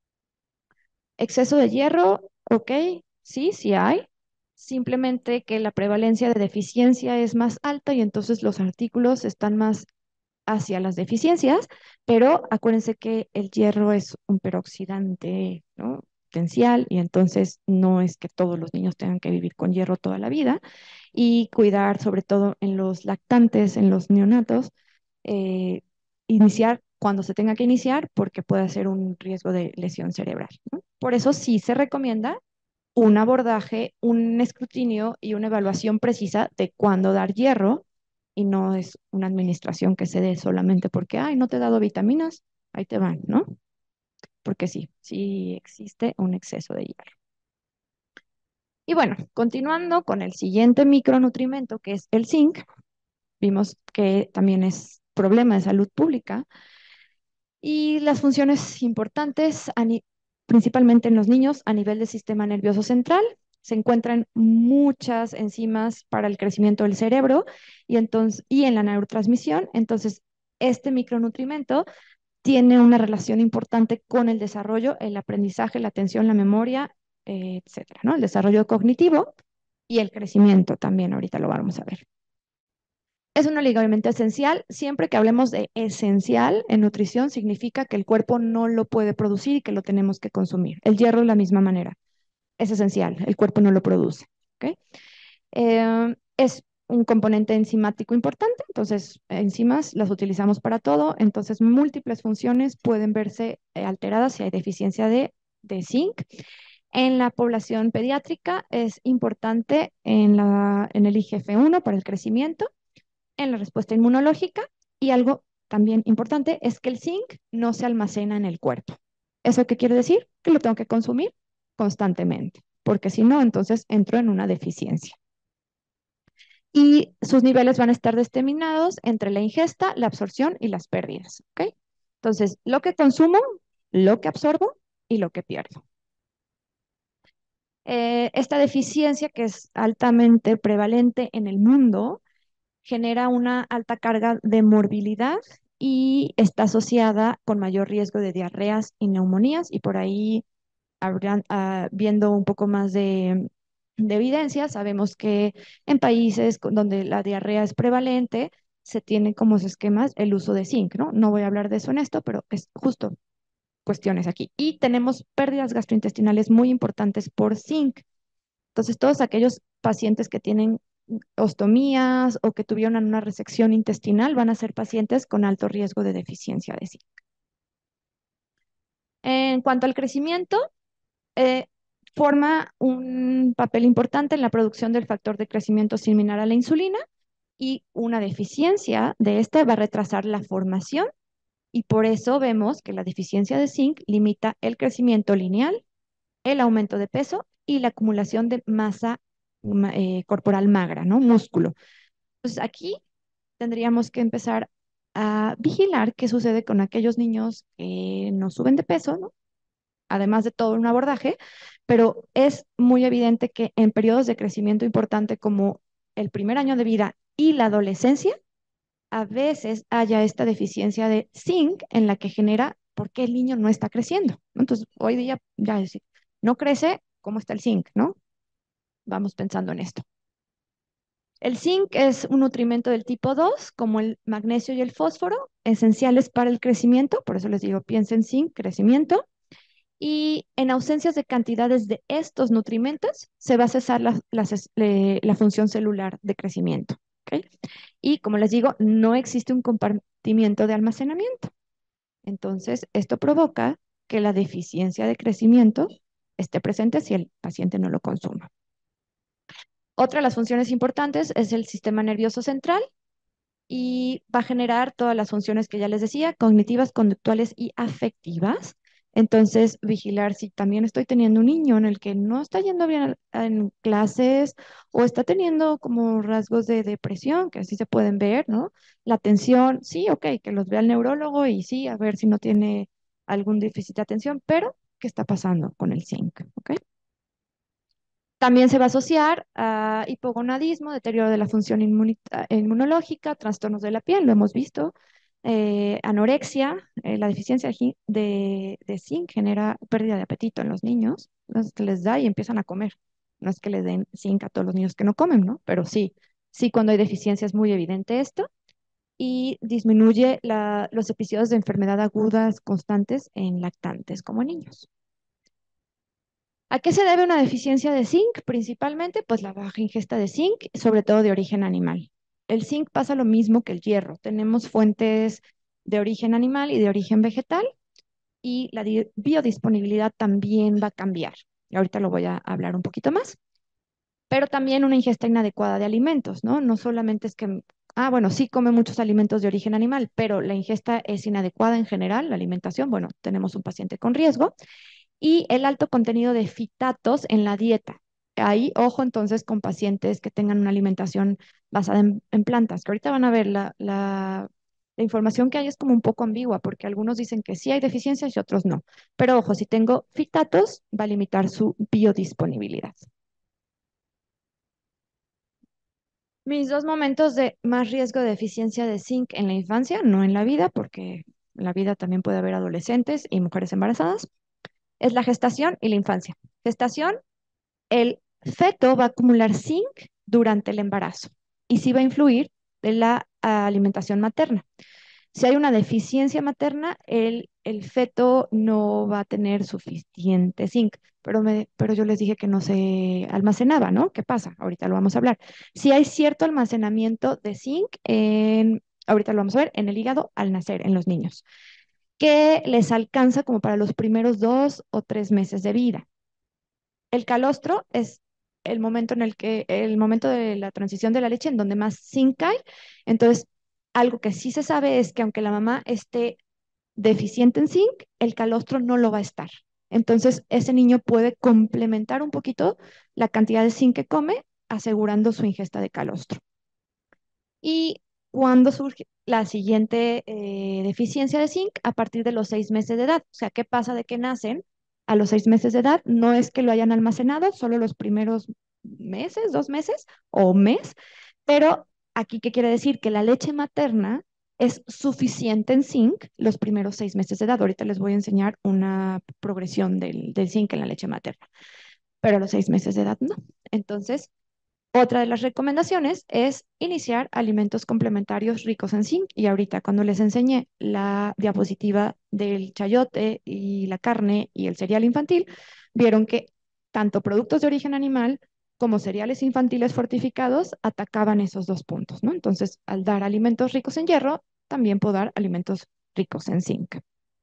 Exceso de hierro, ok, sí, sí hay. Simplemente que la prevalencia de deficiencia es más alta y entonces los artículos están más hacia las deficiencias, pero acuérdense que el hierro es un peroxidante, ¿no? Potencial y entonces no es que todos los niños tengan que vivir con hierro toda la vida y cuidar sobre todo en los lactantes, en los neonatos, eh, iniciar cuando se tenga que iniciar porque puede ser un riesgo de lesión cerebral, ¿no? Por eso sí se recomienda un abordaje, un escrutinio y una evaluación precisa de cuándo dar hierro y no es una administración que se dé solamente porque, ay, no te he dado vitaminas, ahí te van, ¿no? Porque sí, sí existe un exceso de hierro. Y bueno, continuando con el siguiente micronutrimento que es el zinc, vimos que también es problema de salud pública y las funciones importantes, a ni- principalmente en los niños, a nivel del sistema nervioso central, se encuentran muchas enzimas para el crecimiento del cerebro y, entonces, y en la neurotransmisión. Entonces, este micronutrimento tiene una relación importante con el desarrollo, el aprendizaje, la atención, la memoria, eh, etcétera, ¿no? El desarrollo cognitivo y el crecimiento también, ahorita lo vamos a ver. Es un oligoelemento esencial. Siempre que hablemos de esencial en nutrición, significa que el cuerpo no lo puede producir y que lo tenemos que consumir. El hierro de la misma manera. Es esencial, el cuerpo no lo produce. ¿Ok? Eh, es un componente enzimático importante, entonces enzimas las utilizamos para todo, entonces múltiples funciones pueden verse eh, alteradas si hay deficiencia de, de zinc. En la población pediátrica es importante en, la, en el I G F uno para el crecimiento en la respuesta inmunológica y algo también importante es que el zinc no se almacena en el cuerpo. ¿Eso qué quiere decir? Que lo tengo que consumir constantemente, porque si no, entonces entro en una deficiencia. Y sus niveles van a estar determinados entre la ingesta, la absorción y las pérdidas. ¿Ok? Entonces, lo que consumo, lo que absorbo y lo que pierdo. Eh, esta deficiencia que es altamente prevalente en el mundo genera una alta carga de morbilidad y está asociada con mayor riesgo de diarreas y neumonías y por ahí habrán, ah, viendo un poco más de, de evidencia, sabemos que en países con- donde la diarrea es prevalente, se tiene como esquemas el uso de zinc, ¿no? No voy a hablar de eso en esto, pero es justo cuestiones aquí. Y tenemos pérdidas gastrointestinales muy importantes por zinc. Entonces, todos aquellos pacientes que tienen ostomías o que tuvieron una resección intestinal van a ser pacientes con alto riesgo de deficiencia de zinc. En cuanto al crecimiento, eh, forma un papel importante en la producción del factor de crecimiento similar a la insulina y una deficiencia de este va a retrasar la formación y por eso vemos que la deficiencia de zinc limita el crecimiento lineal el aumento de peso y la acumulación de masa ma- eh, corporal magra, ¿no? Músculo. Pues aquí tendríamos que empezar a vigilar qué sucede con aquellos niños que no suben de peso, ¿no? Además de todo un abordaje, pero es muy evidente que en periodos de crecimiento importante como el primer año de vida y la adolescencia, a veces haya esta deficiencia de zinc en la que genera por qué el niño no está creciendo, ¿no? Entonces, hoy día ya decir, no crece, ¿cómo está el zinc, no? Vamos pensando en esto. El zinc es un nutrimento del tipo dos, como el magnesio y el fósforo, esenciales para el crecimiento, por eso les digo, piensen zinc, crecimiento, y en ausencias de cantidades de estos nutrimentos se va a cesar la, la ces- le- la función celular de crecimiento. ¿Ok? Y como les digo, no existe un compartimiento de almacenamiento. Entonces, esto provoca que la deficiencia de crecimiento esté presente si el paciente no lo consuma. Otra de las funciones importantes es el sistema nervioso central y va a generar todas las funciones que ya les decía, cognitivas, conductuales y afectivas. Entonces, vigilar si también estoy teniendo un niño en el que no está yendo bien al- en clases o está teniendo como rasgos de depresión, que así se pueden ver, ¿no? La atención, sí, ok, que los vea el neurólogo y sí, a ver si no tiene algún déficit de atención, pero ¿qué está pasando con el zinc? ¿Ok? También se va a asociar a hipogonadismo, deterioro de la función inmunita- inmunológica, trastornos de la piel, lo hemos visto, eh, anorexia, eh, la deficiencia de, gi- de, de zinc genera pérdida de apetito en los niños, entonces que les da y empiezan a comer. No es que les den zinc a todos los niños que no comen, ¿no? Pero sí, sí cuando hay deficiencia es muy evidente esto y disminuye la- los episodios de enfermedad agudas constantes en lactantes como niños. ¿A qué se debe una deficiencia de zinc? Principalmente, pues la baja ingesta de zinc, sobre todo de origen animal. El zinc pasa lo mismo que el hierro. Tenemos fuentes de origen animal y de origen vegetal y la di- biodisponibilidad también va a cambiar. Y ahorita lo voy a hablar un poquito más. Pero también una ingesta inadecuada de alimentos, ¿no? No solamente es que, ah, bueno, sí come muchos alimentos de origen animal, pero la ingesta es inadecuada en general, la alimentación, bueno, tenemos un paciente con riesgo y el alto contenido de fitatos en la dieta. Ahí, ojo entonces con pacientes que tengan una alimentación basada en, en plantas, que ahorita van a ver la, la, la información que hay es como un poco ambigua, porque algunos dicen que sí hay deficiencias y otros no. Pero ojo, si tengo fitatos, va a limitar su biodisponibilidad. Mis dos momentos de más riesgo de deficiencia de zinc en la infancia, no en la vida, porque en la vida también puede haber adolescentes y mujeres embarazadas, es la gestación y la infancia. Gestación, el feto va a acumular zinc durante el embarazo y sí va a influir en la alimentación materna. Si hay una deficiencia materna, el, el feto no va a tener suficiente zinc, pero, me, pero yo les dije que no se almacenaba, ¿no? ¿Qué pasa? Ahorita lo vamos a hablar. Si hay cierto almacenamiento de zinc, en, ahorita lo vamos a ver, en el hígado al nacer en los niños, que les alcanza como para los primeros dos o tres meses de vida. El calostro es el momento en el que, el momento de la transición de la leche en donde más zinc hay. Entonces, algo que sí se sabe es que aunque la mamá esté deficiente en zinc, el calostro no lo va a estar. Entonces, ese niño puede complementar un poquito la cantidad de zinc que come, asegurando su ingesta de calostro. Y cuando surge la siguiente eh, deficiencia de zinc, a partir de los seis meses de edad. O sea, ¿qué pasa de que nacen a los seis meses de edad? No es que lo hayan almacenado, solo los primeros meses, dos meses o mes, pero aquí, ¿qué quiere decir? Que la leche materna es suficiente en zinc los primeros seis meses de edad. Ahorita les voy a enseñar una progresión del, del zinc en la leche materna, pero a los seis meses de edad no. Entonces, otra de las recomendaciones es iniciar alimentos complementarios ricos en zinc. Y ahorita cuando les enseñé la diapositiva del chayote y la carne y el cereal infantil, vieron que tanto productos de origen animal como cereales infantiles fortificados atacaban esos dos puntos, ¿no? Entonces, al dar alimentos ricos en hierro, también puedo dar alimentos ricos en zinc.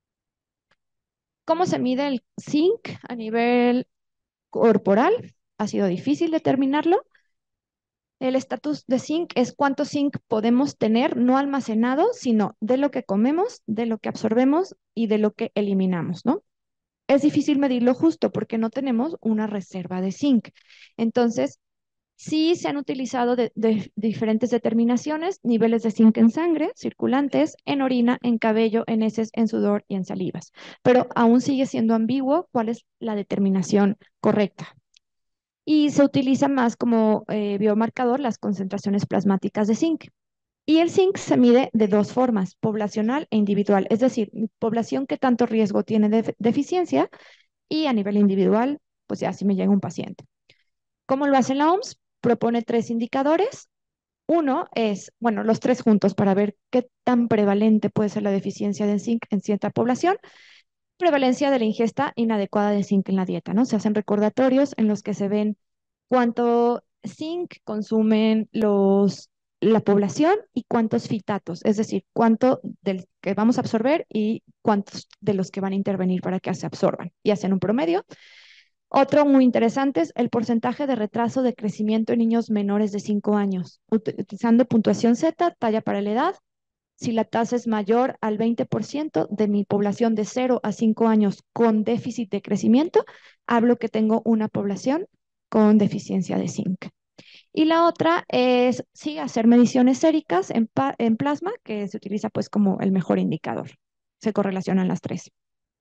¿Cómo se mide el zinc a nivel corporal? Ha sido difícil determinarlo. El estatus de zinc es cuánto zinc podemos tener no almacenado, sino de lo que comemos, de lo que absorbemos y de lo que eliminamos, ¿no? es difícil medirlo justo porque no tenemos una reserva de zinc. Entonces, sí se han utilizado de, de diferentes determinaciones, niveles de zinc en sangre, circulantes, en orina, en cabello, en heces, en sudor y en salivas. Pero aún sigue siendo ambiguo cuál es la determinación correcta. Y se utiliza más como eh, biomarcador las concentraciones plasmáticas de zinc. Y el zinc se mide de dos formas, poblacional e individual, es decir, mi población que tanto riesgo tiene de deficiencia y a nivel individual, pues ya si me llega un paciente. ¿Cómo lo hace la O M S? Propone tres indicadores. Uno es, bueno, los tres juntos para ver qué tan prevalente puede ser la deficiencia de zinc en cierta población. Prevalencia de la ingesta inadecuada de zinc en la dieta, ¿no? Se hacen recordatorios en los que se ven cuánto zinc consumen los, la población y cuántos fitatos, es decir, cuánto del que vamos a absorber y cuántos de los que van a intervenir para que se absorban. Y hacen un promedio. Otro muy interesante es el porcentaje de retraso de crecimiento en niños menores de cinco años, ut- utilizando puntuación Z, talla para la edad. Si la tasa es mayor al veinte por ciento de mi población de cero a cinco años con déficit de crecimiento, hablo que tengo una población con deficiencia de zinc. Y la otra es, sí, hacer mediciones séricas en, pa- en plasma, que se utiliza pues como el mejor indicador. Se correlacionan las tres.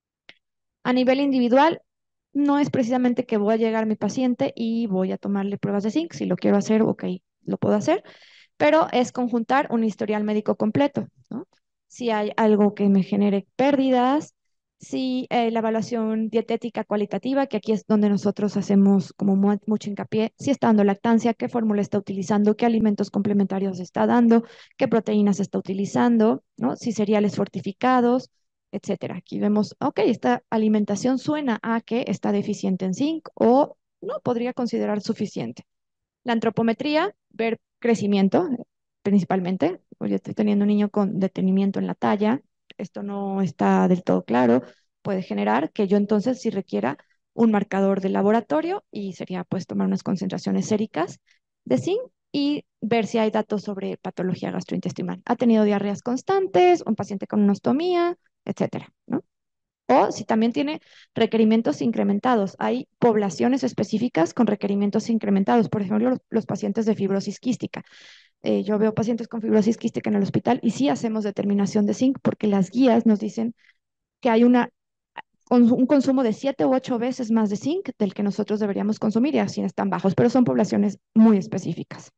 A nivel individual, no es precisamente que voy a llegar a mi paciente y voy a tomarle pruebas de zinc. Si lo quiero hacer, ok, lo puedo hacer, pero es conjuntar un historial médico completo, ¿no? Si hay algo que me genere pérdidas, si eh, la evaluación dietética cualitativa, que aquí es donde nosotros hacemos como mu- mucho hincapié, si está dando lactancia, qué fórmula está utilizando, qué alimentos complementarios está dando, qué proteínas está utilizando, ¿no? Si cereales fortificados, etcétera. Aquí vemos, ok, esta alimentación suena a que está deficiente en zinc o no podría considerar suficiente. La antropometría, ver crecimiento principalmente. Oye, estoy teniendo un niño con detenimiento en la talla, esto no está del todo claro, puede generar que yo entonces sí requiera un marcador de laboratorio y sería pues tomar unas concentraciones séricas de zinc y ver si hay datos sobre patología gastrointestinal. ¿Ha tenido diarreas constantes? ¿Un paciente con una ostomía? Etcétera, ¿no? O si también tiene requerimientos incrementados. Hay poblaciones específicas con requerimientos incrementados. Por ejemplo, los, los pacientes de fibrosis quística. Eh, yo veo pacientes con fibrosis quística en el hospital y sí hacemos determinación de zinc porque las guías nos dicen que hay una, con- un consumo de siete u ocho veces más de zinc del que nosotros deberíamos consumir y así están bajos, pero son poblaciones muy específicas.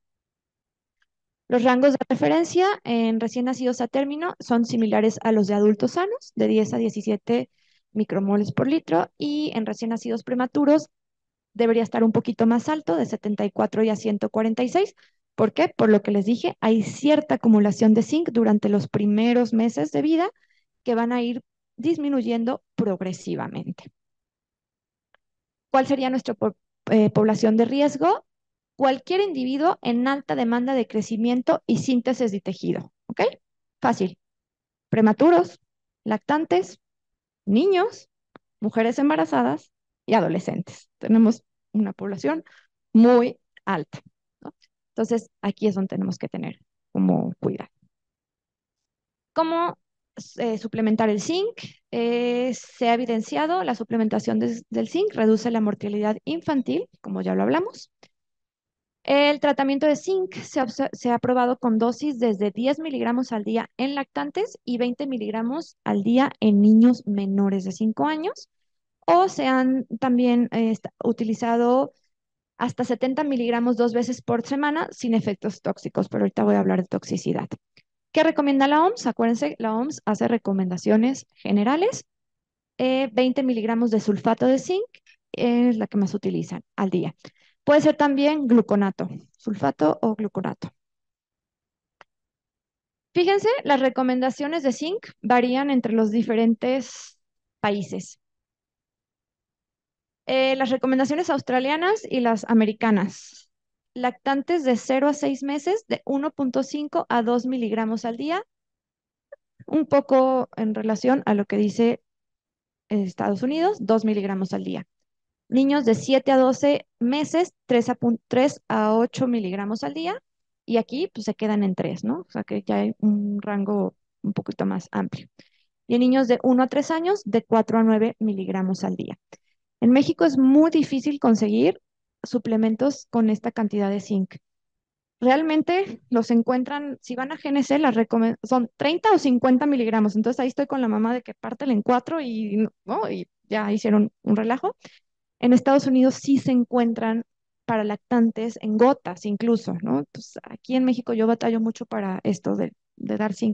Los rangos de referencia en recién nacidos a término son similares a los de adultos sanos, de diez a diecisiete micromoles por litro, y en recién nacidos prematuros debería estar un poquito más alto, de setenta y cuatro y a ciento cuarenta y seis. ¿Por qué? Por lo que les dije, hay cierta acumulación de zinc durante los primeros meses de vida que van a ir disminuyendo progresivamente. ¿Cuál sería nuestra po- eh, población de riesgo? Cualquier individuo en alta demanda de crecimiento y síntesis de tejido. ¿Ok? Fácil. Prematuros, lactantes, niños, mujeres embarazadas y adolescentes. Tenemos una población muy alta, ¿no? Entonces, aquí es donde tenemos que tener como cuidado. ¿Cómo eh, suplementar el zinc? Eh, se ha evidenciado la suplementación des- del zinc reduce la mortalidad infantil, como ya lo hablamos. El tratamiento de zinc se ha, obse- se ha probado con dosis desde diez miligramos al día en lactantes y veinte miligramos al día en niños menores de cinco años. O se han también eh, esta- utilizado hasta setenta miligramos dos veces por semana sin efectos tóxicos, pero ahorita voy a hablar de toxicidad. ¿Qué recomienda la O M S? Acuérdense, la O M S hace recomendaciones generales. Eh, veinte miligramos de sulfato de zinc es la que más utilizan al día. Puede ser también gluconato, sulfato o gluconato. Fíjense, las recomendaciones de zinc varían entre los diferentes países. Eh, las recomendaciones australianas y las americanas. Lactantes de cero a seis meses de uno punto cinco a dos miligramos al día, un poco en relación a lo que dice eh, Estados Unidos, dos miligramos al día. Niños de siete a doce meses, tres a, pun- tres a ocho miligramos al día. Y aquí pues se quedan en tres, ¿no? O sea que ya hay un rango un poquito más amplio. y en niños de uno a tres años de cuatro a nueve miligramos al día. En México es muy difícil conseguir suplementos con esta cantidad de zinc. Realmente los encuentran, si van a G N C, las recomen- son treinta o cincuenta miligramos. Entonces ahí estoy con la mamá de que pártela en cuatro y, ¿no? Y ya hicieron un relajo. En Estados Unidos sí se encuentran para lactantes en gotas incluso, ¿no? Entonces aquí en México yo batallo mucho para esto de, de dar zinc.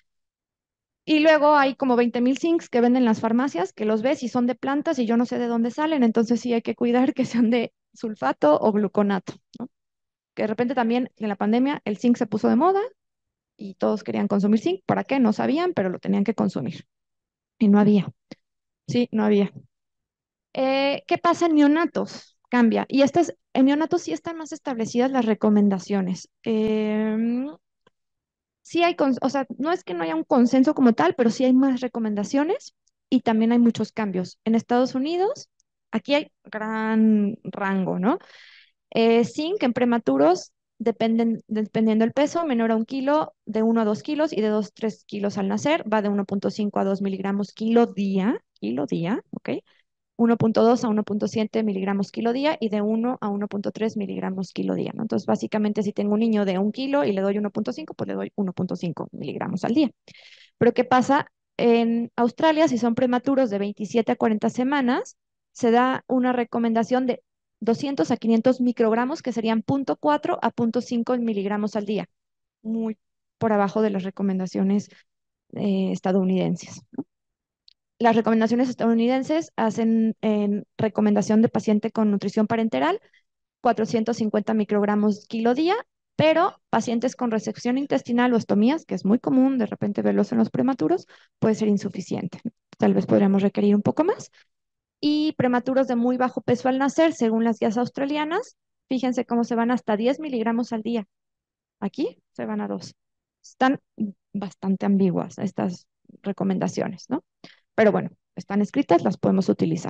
Y luego hay como veinte mil zincs que venden en las farmacias, que los ves y son de plantas y yo no sé de dónde salen, entonces sí hay que cuidar que sean de sulfato o gluconato, ¿no? Que de repente también en la pandemia el zinc se puso de moda y todos querían consumir zinc. ¿Para qué? No sabían, pero lo tenían que consumir. Y no había. Sí, no había. Eh, ¿qué pasa en neonatos? Cambia. Y estas, en neonatos sí están más establecidas las recomendaciones. Em, sí hay, cons- o sea, no es que no haya un consenso como tal, pero sí hay más recomendaciones y también hay muchos cambios. En Estados Unidos, aquí hay gran rango, ¿no? Eh, zinc en prematuros, dependen, dependiendo del peso, menor a un kilo, de uno a dos kilos y de dos a tres kilos al nacer, va de uno punto cinco a dos miligramos kilo día, kilo día, ¿ok? uno punto dos a uno punto siete miligramos kilo día y de uno a uno punto tres miligramos kilo día, ¿no? Entonces, básicamente, si tengo un niño de un kilo y le doy uno punto cinco, pues le doy uno punto cinco miligramos al día. Pero ¿qué pasa? En Australia, si son prematuros de veintisiete a cuarenta semanas, se da una recomendación de doscientos a quinientos microgramos, que serían cero punto cuatro a cero punto cinco miligramos al día, muy por abajo de las recomendaciones eh, estadounidenses. Las recomendaciones estadounidenses hacen en recomendación de paciente con nutrición parenteral cuatrocientos cincuenta microgramos kilo día, pero pacientes con resección intestinal o estomías, que es muy común de repente verlos en los prematuros, puede ser insuficiente. Tal vez podríamos requerir un poco más. Y prematuros de muy bajo peso al nacer, según las guías australianas, fíjense cómo se van hasta diez miligramos al día. Aquí se van a dos. Están bastante ambiguas estas recomendaciones, ¿no? Pero bueno, están escritas, las podemos utilizar.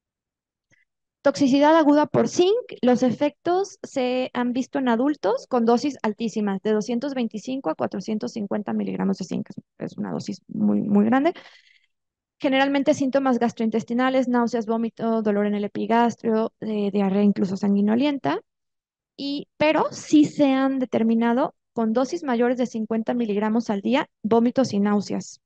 Toxicidad aguda por zinc. Los efectos se han visto en adultos con dosis altísimas, de doscientos veinticinco a cuatrocientos cincuenta miligramos de zinc. Es una dosis muy, muy grande. Generalmente síntomas gastrointestinales, náuseas, vómito, dolor en el epigastrio, eh, diarrea incluso sanguinolenta. Y, pero sí se han determinado con dosis mayores de cincuenta miligramos al día, vómitos y náuseas.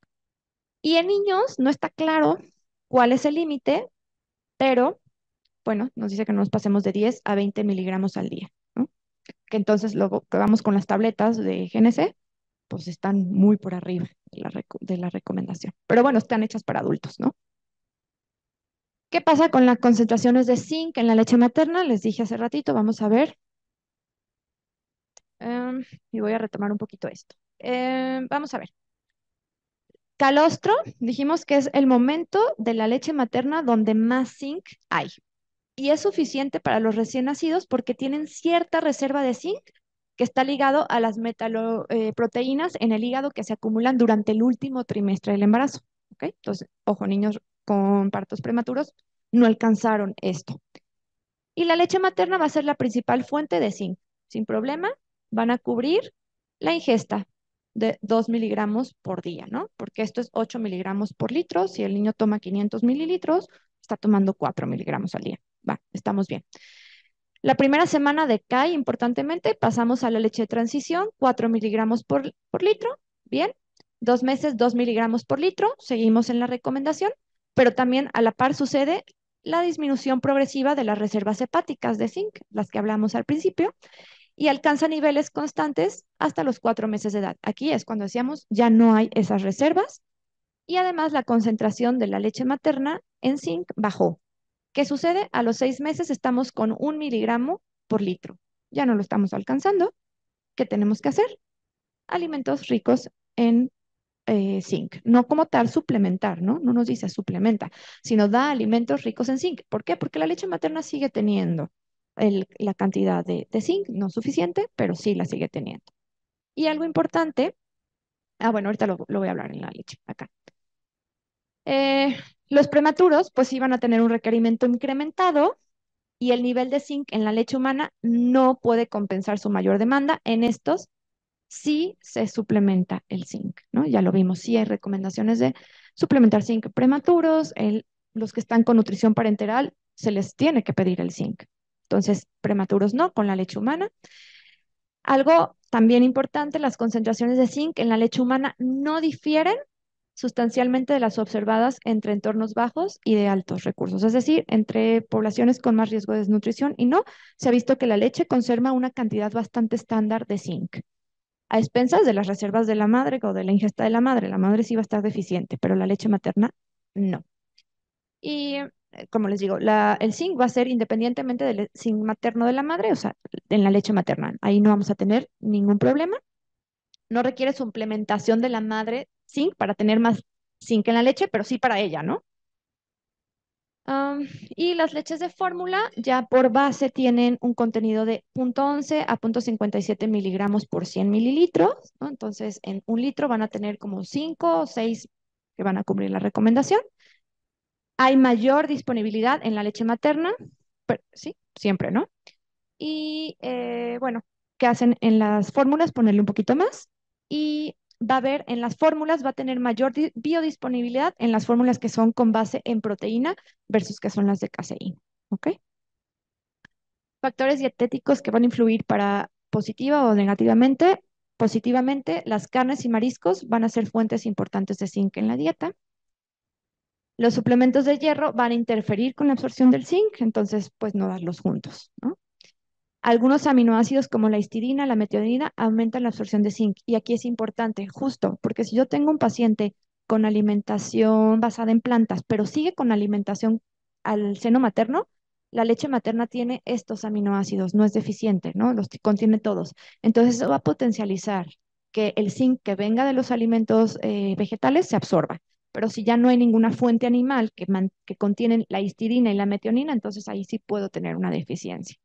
Y en niños no está claro cuál es el límite, pero bueno, nos dice que no nos pasemos de diez a veinte miligramos al día, ¿no? Que entonces luego que vamos con las tabletas de G N C, pues están muy por arriba de la, reco- de la recomendación. Pero bueno, están hechas para adultos, ¿no? ¿Qué pasa con las concentraciones de zinc en la leche materna? Les dije hace ratito, vamos a ver. em, y voy a retomar un poquito esto. Em, vamos a ver. Calostro, dijimos que es el momento de la leche materna donde más zinc hay. Y es suficiente para los recién nacidos porque tienen cierta reserva de zinc que está ligado a las metaloproteínas en el hígado que se acumulan durante el último trimestre del embarazo. ¿Ok? Entonces, ojo, niños con partos prematuros no alcanzaron esto. Y la leche materna va a ser la principal fuente de zinc. Sin problema, van a cubrir la ingesta de dos miligramos por día, ¿no? Porque esto es ocho miligramos por litro. Si el niño toma quinientos mililitros, está tomando cuatro miligramos al día. Va, estamos bien. La primera semana decae importantemente, pasamos a la leche de transición, cuatro miligramos por, por litro, bien. Dos meses, dos miligramos por litro, seguimos en la recomendación, pero también a la par sucede la disminución progresiva de las reservas hepáticas de zinc, las que hablamos al principio, y alcanza niveles constantes hasta los cuatro meses de edad. Aquí es cuando decíamos, ya no hay esas reservas y además la concentración de la leche materna en zinc bajó. ¿Qué sucede? A los seis meses estamos con un miligramo por litro. Ya no lo estamos alcanzando. ¿Qué tenemos que hacer? Alimentos ricos en eh, zinc. No como tal suplementar, ¿no? No nos dice suplementa, sino da alimentos ricos en zinc. ¿Por qué? Porque la leche materna sigue teniendo el- la cantidad de, de zinc, no suficiente, pero sí la sigue teniendo. Y algo importante, ah, bueno, ahorita lo, lo voy a hablar en la leche, acá. Eh, los prematuros, pues iban a tener un requerimiento incrementado y el nivel de zinc en la leche humana no puede compensar su mayor demanda en estos sí se suplementa el zinc, ¿no? Ya lo vimos, sí hay recomendaciones de suplementar zinc prematuros, el- los que están con nutrición parenteral se les tiene que pedir el zinc. Entonces, prematuros no, con la leche humana. Algo también importante, las concentraciones de zinc en la leche humana no difieren sustancialmente de las observadas entre entornos bajos y de altos recursos, es decir, entre poblaciones con más riesgo de desnutrición y no, se ha visto que la leche conserva una cantidad bastante estándar de zinc a expensas de las reservas de la madre o de la ingesta de la madre. La madre sí va a estar deficiente, pero la leche materna no. Y eh, como les digo, la, el zinc va a ser independientemente del zinc materno de la madre, o sea, en la leche materna. Ahí no vamos a tener ningún problema. No requiere suplementación de la madre zinc para tener más zinc en la leche, pero sí para ella, ¿no? Am, y las leches de fórmula ya por base tienen un contenido de punto once a punto cincuenta y siete miligramos por cien mililitros, ¿no? Entonces, en un litro van a tener como cinco o seis que van a cumplir la recomendación. Hay mayor disponibilidad en la leche materna, pero, sí, siempre, ¿no? Y eh, bueno, ¿qué hacen en las fórmulas? Ponerle un poquito más. Y va a haber en las fórmulas, va a tener mayor di- biodisponibilidad en las fórmulas que son con base en proteína versus que son las de caseína. ¿Ok? Factores dietéticos que van a influir para positiva o negativamente. Positivamente, las carnes y mariscos van a ser fuentes importantes de zinc en la dieta. Los suplementos de hierro van a interferir con la absorción del zinc, entonces pues no darlos juntos, ¿no? Algunos aminoácidos como la histidina, la metionina, aumentan la absorción de zinc. Y aquí es importante, justo, porque si yo tengo un paciente con alimentación basada en plantas, pero sigue con alimentación al seno materno, la leche materna tiene estos aminoácidos, no es deficiente, ¿no? Los t- contiene todos. Entonces, eso va a potencializar que el zinc que venga de los alimentos eh, vegetales se absorba. Pero si ya no hay ninguna fuente animal que, man- que contienen la histidina y la metionina, entonces ahí sí puedo tener una deficiencia.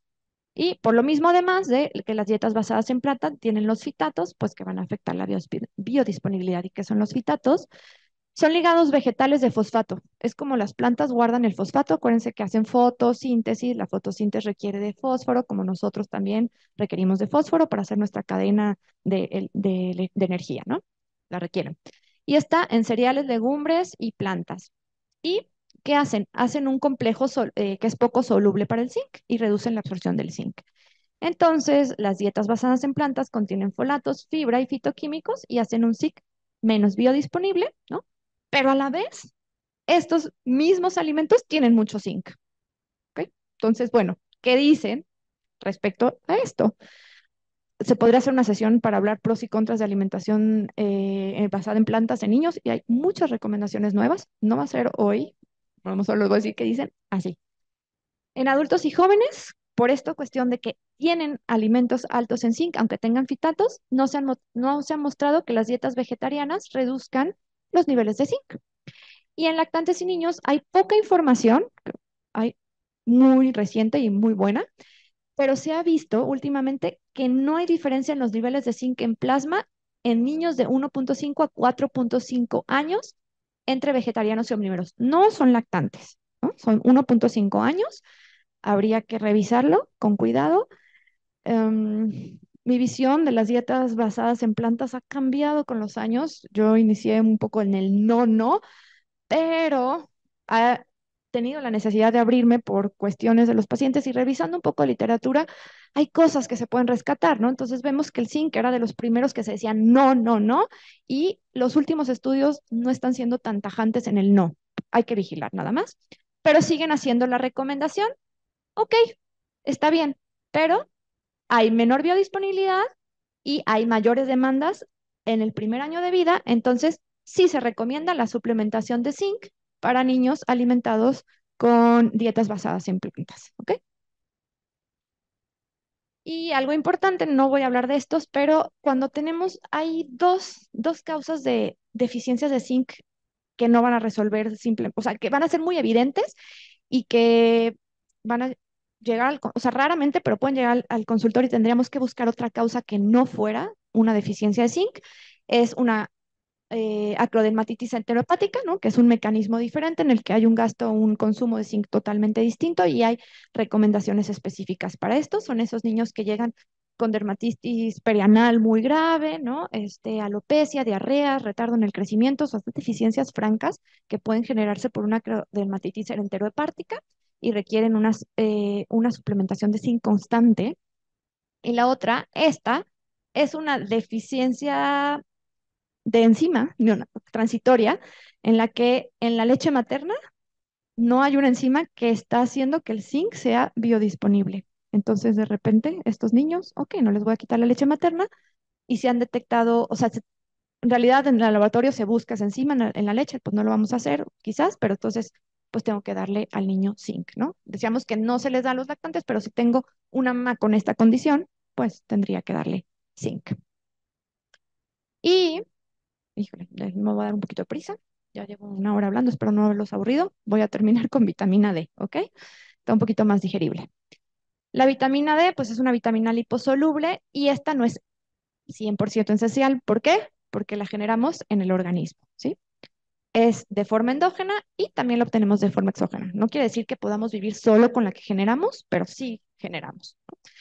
Y por lo mismo, además de que las dietas basadas en planta tienen los fitatos, pues que van a afectar la biospi- biodisponibilidad. ¿Y qué son los fitatos? Son ligados vegetales de fosfato. Es como las plantas guardan el fosfato. Acuérdense que hacen fotosíntesis. La fotosíntesis requiere de fósforo, como nosotros también requerimos de fósforo para hacer nuestra cadena de, el- de de energía, ¿no? La requieren. Y está en cereales, legumbres y plantas. ¿Y qué hacen? Hacen un complejo sol- eh, que es poco soluble para el zinc y reducen la absorción del zinc. Entonces, las dietas basadas en plantas contienen folatos, fibra y fitoquímicos y hacen un zinc menos biodisponible, ¿no? Pero a la vez, estos mismos alimentos tienen mucho zinc, ¿ok? Entonces, bueno, ¿qué dicen respecto a esto? Se podría hacer una sesión para hablar pros y contras de alimentación eh, eh, basada en plantas en niños y hay muchas recomendaciones nuevas. No va a ser hoy, vamos solo a decir que dicen así. En adultos y jóvenes, por esta cuestión de que tienen alimentos altos en zinc, aunque tengan fitatos, no se han, mo- no se ha mostrado que las dietas vegetarianas reduzcan los niveles de zinc. Y en lactantes y niños hay poca información, hay muy reciente y muy buena, pero se ha visto últimamente que no hay diferencia en los niveles de zinc en plasma en niños de uno punto cinco a cuatro punto cinco años entre vegetarianos y omnívoros. No son lactantes, ¿no? Son uno punto cinco años. Habría que revisarlo con cuidado. Em, Mi visión de las dietas basadas en plantas ha cambiado con los años. Yo inicié un poco en el no, no, pero he tenido la necesidad de abrirme por cuestiones de los pacientes y revisando un poco de literatura, hay cosas que se pueden rescatar, ¿no? Entonces vemos que el zinc era de los primeros que se decían no, no, no, y los últimos estudios no están siendo tan tajantes en el no. Hay que vigilar nada más, pero siguen haciendo la recomendación. Ok, está bien, pero hay menor biodisponibilidad y hay mayores demandas en el primer año de vida, entonces sí se recomienda la suplementación de zinc para niños alimentados con dietas basadas en plantas, ¿ok? Y algo importante, no voy a hablar de estos, pero cuando tenemos, hay dos, dos causas de deficiencias de zinc que no van a resolver simple, o sea, que van a ser muy evidentes y que van a llegar al, con- o sea, raramente, pero pueden llegar al, al consultorio y tendríamos que buscar otra causa que no fuera una deficiencia de zinc. Es una eh, acrodermatitis enteropática, ¿no? Que es un mecanismo diferente en el que hay un gasto o un consumo de zinc totalmente distinto y hay recomendaciones específicas para esto. Son esos niños que llegan con dermatitis perianal muy grave, ¿no? Este, alopecia, diarrea, retardo en el crecimiento, son deficiencias francas que pueden generarse por una cro- dermatitis enterohepática y requieren unas, eh, una suplementación de zinc constante. Y la otra, esta, es una deficiencia de enzima neona- transitoria en la que en la leche materna no hay una enzima que está haciendo que el zinc sea biodisponible. Entonces, de repente, estos niños, ok, no les voy a quitar la leche materna y se han detectado, o sea, se- en realidad en el laboratorio se busca esa enzima en la, en la leche, pues no lo vamos a hacer quizás, pero entonces, pues tengo que darle al niño zinc, ¿no? Decíamos que no se les da a los lactantes, pero si tengo una mamá con esta condición, pues tendría que darle zinc. Y híjole, les- me voy a dar un poquito de prisa. Ya llevo una hora hablando, espero no haberlos aburrido. Voy a terminar con vitamina D, ¿ok? Está un poquito más digerible. La vitamina D, pues es una vitamina liposoluble y esta no es cien por ciento esencial. ¿Por qué? Porque la generamos en el organismo, ¿sí? Es de forma endógena y también la obtenemos de forma exógena. No quiere decir que podamos vivir solo con la que generamos, pero sí generamos.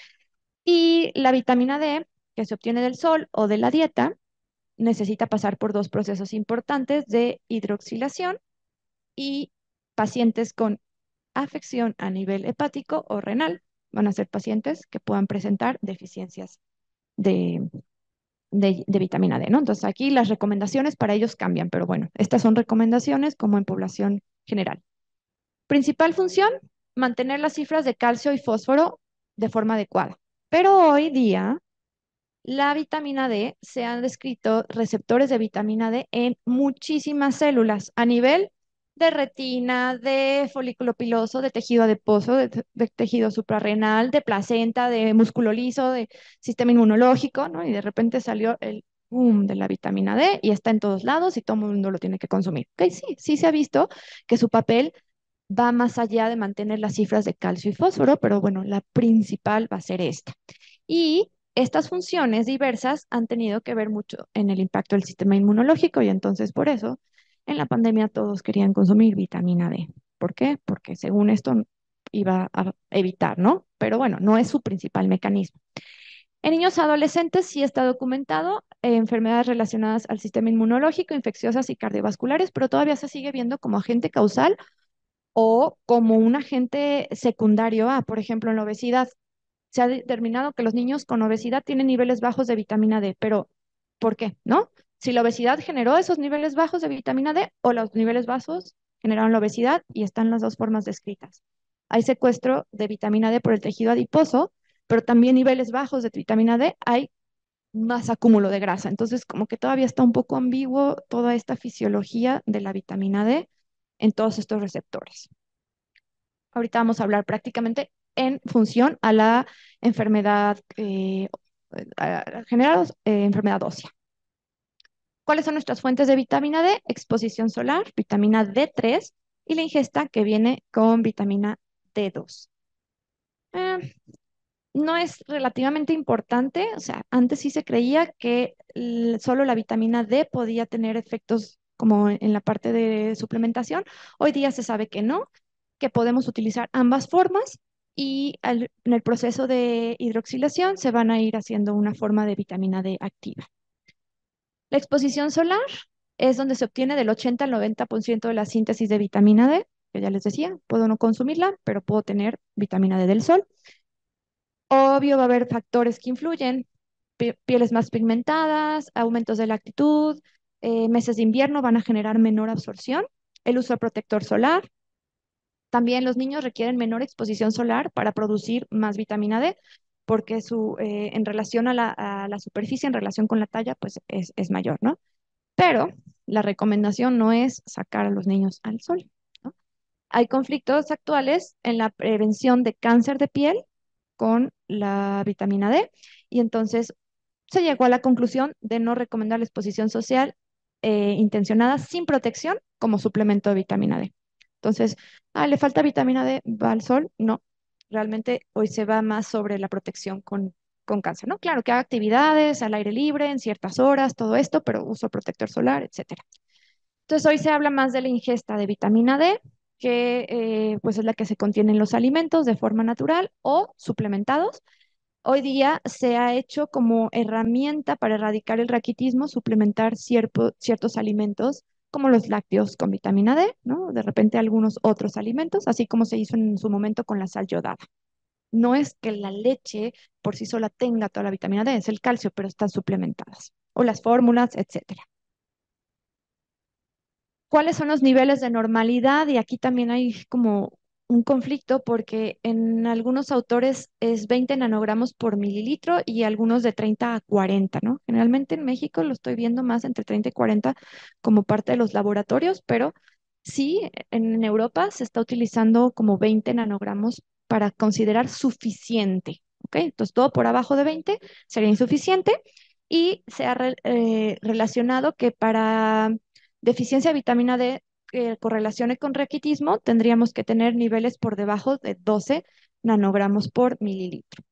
Y la vitamina D, que se obtiene del sol o de la dieta, necesita pasar por dos procesos importantes de hidroxilación y pacientes con afección a nivel hepático o renal van a ser pacientes que puedan presentar deficiencias de, de, de vitamina D, ¿no? Entonces aquí las recomendaciones para ellos cambian, pero bueno, estas son recomendaciones como en población general. Principal función, mantener las cifras de calcio y fósforo de forma adecuada. Pero hoy día la vitamina D, se han descrito receptores de vitamina D en muchísimas células a nivel de retina, de folículo piloso, de tejido adiposo, de, te- de tejido suprarrenal, de placenta, de músculo liso, de sistema inmunológico, ¿no? Y de repente salió el boom de la vitamina D y está en todos lados y todo el mundo lo tiene que consumir. Ok, sí, sí se ha visto que su papel va más allá de mantener las cifras de calcio y fósforo, pero bueno, la principal va a ser esta. Y estas funciones diversas han tenido que ver mucho en el impacto del sistema inmunológico y entonces por eso en la pandemia todos querían consumir vitamina D. ¿Por qué? Porque según esto iba a evitar, ¿no? Pero bueno, no es su principal mecanismo. En niños adolescentes sí está documentado eh, enfermedades relacionadas al sistema inmunológico, infecciosas y cardiovasculares, pero todavía se sigue viendo como agente causal o como un agente secundario a, por ejemplo, en la obesidad. Se ha determinado que los niños con obesidad tienen niveles bajos de vitamina D, pero ¿por qué? ¿No? Si la obesidad generó esos niveles bajos de vitamina D o los niveles bajos generaron la obesidad y están las dos formas descritas. Hay secuestro de vitamina D por el tejido adiposo, pero también niveles bajos de vitamina D hay más acúmulo de grasa. Entonces, como que todavía está un poco ambiguo toda esta fisiología de la vitamina D en todos estos receptores. Ahorita vamos a hablar prácticamente en función a la enfermedad eh, a- a- general, eh, enfermedad ósea. ¿Cuáles son nuestras fuentes de vitamina D? Exposición solar, vitamina D tres y la ingesta que viene con vitamina D dos. Eh, no es relativamente importante, o sea, antes sí se creía que l- solo la vitamina D podía tener efectos como en en la parte de suplementación. Hoy día se sabe que no, que podemos utilizar ambas formas y al- en el proceso de hidroxilación se van a ir haciendo una forma de vitamina D activa. La exposición solar es donde se obtiene del ochenta al noventa por ciento de la síntesis de vitamina D, que ya les decía, puedo no consumirla, pero puedo tener vitamina D del sol. Obvio, va a haber factores que influyen, pi- pieles más pigmentadas, aumentos de la actitud, eh, meses de invierno van a generar menor absorción, el uso de protector solar. También los niños requieren menor exposición solar para producir más vitamina D, porque su, eh, en relación a la, a la superficie, en relación con la talla, pues es, es mayor, ¿no? Pero la recomendación no es sacar a los niños al sol, ¿no? Hay conflictos actuales en la prevención de cáncer de piel con la vitamina D y entonces se llegó a la conclusión de no recomendar la exposición social eh, intencionada sin protección como suplemento de vitamina D. Entonces, ah, ¿le falta vitamina D? ¿Va al sol? No, realmente hoy se va más sobre la protección con, con cáncer, ¿no? Claro que haga actividades al aire libre en ciertas horas, todo esto, pero uso protector solar, etcétera. Entonces, hoy se habla más de la ingesta de vitamina D, que eh, pues es la que se contiene en los alimentos de forma natural o suplementados hoy día se ha hecho como herramienta para erradicar el raquitismo, suplementar cierto- ciertos alimentos como los lácteos con vitamina D, ¿no? De repente algunos otros alimentos, así como se hizo en su momento con la sal yodada. No es que la leche por sí sola tenga toda la vitamina D, es el calcio, pero están suplementadas. O las fórmulas, etcétera. ¿Cuáles son los niveles de normalidad? Y aquí también hay como un conflicto porque en algunos autores es veinte nanogramos por mililitro y algunos de treinta a cuarenta, ¿no? Generalmente en México lo estoy viendo más entre treinta y cuarenta como parte de los laboratorios, pero sí, en Europa se está utilizando como veinte nanogramos para considerar suficiente, ¿ok? Entonces todo por abajo de veinte sería insuficiente y se ha re- eh, relacionado que para deficiencia de vitamina D que correlacione con raquitismo, tendríamos que tener niveles por debajo de doce nanogramos por mililitro.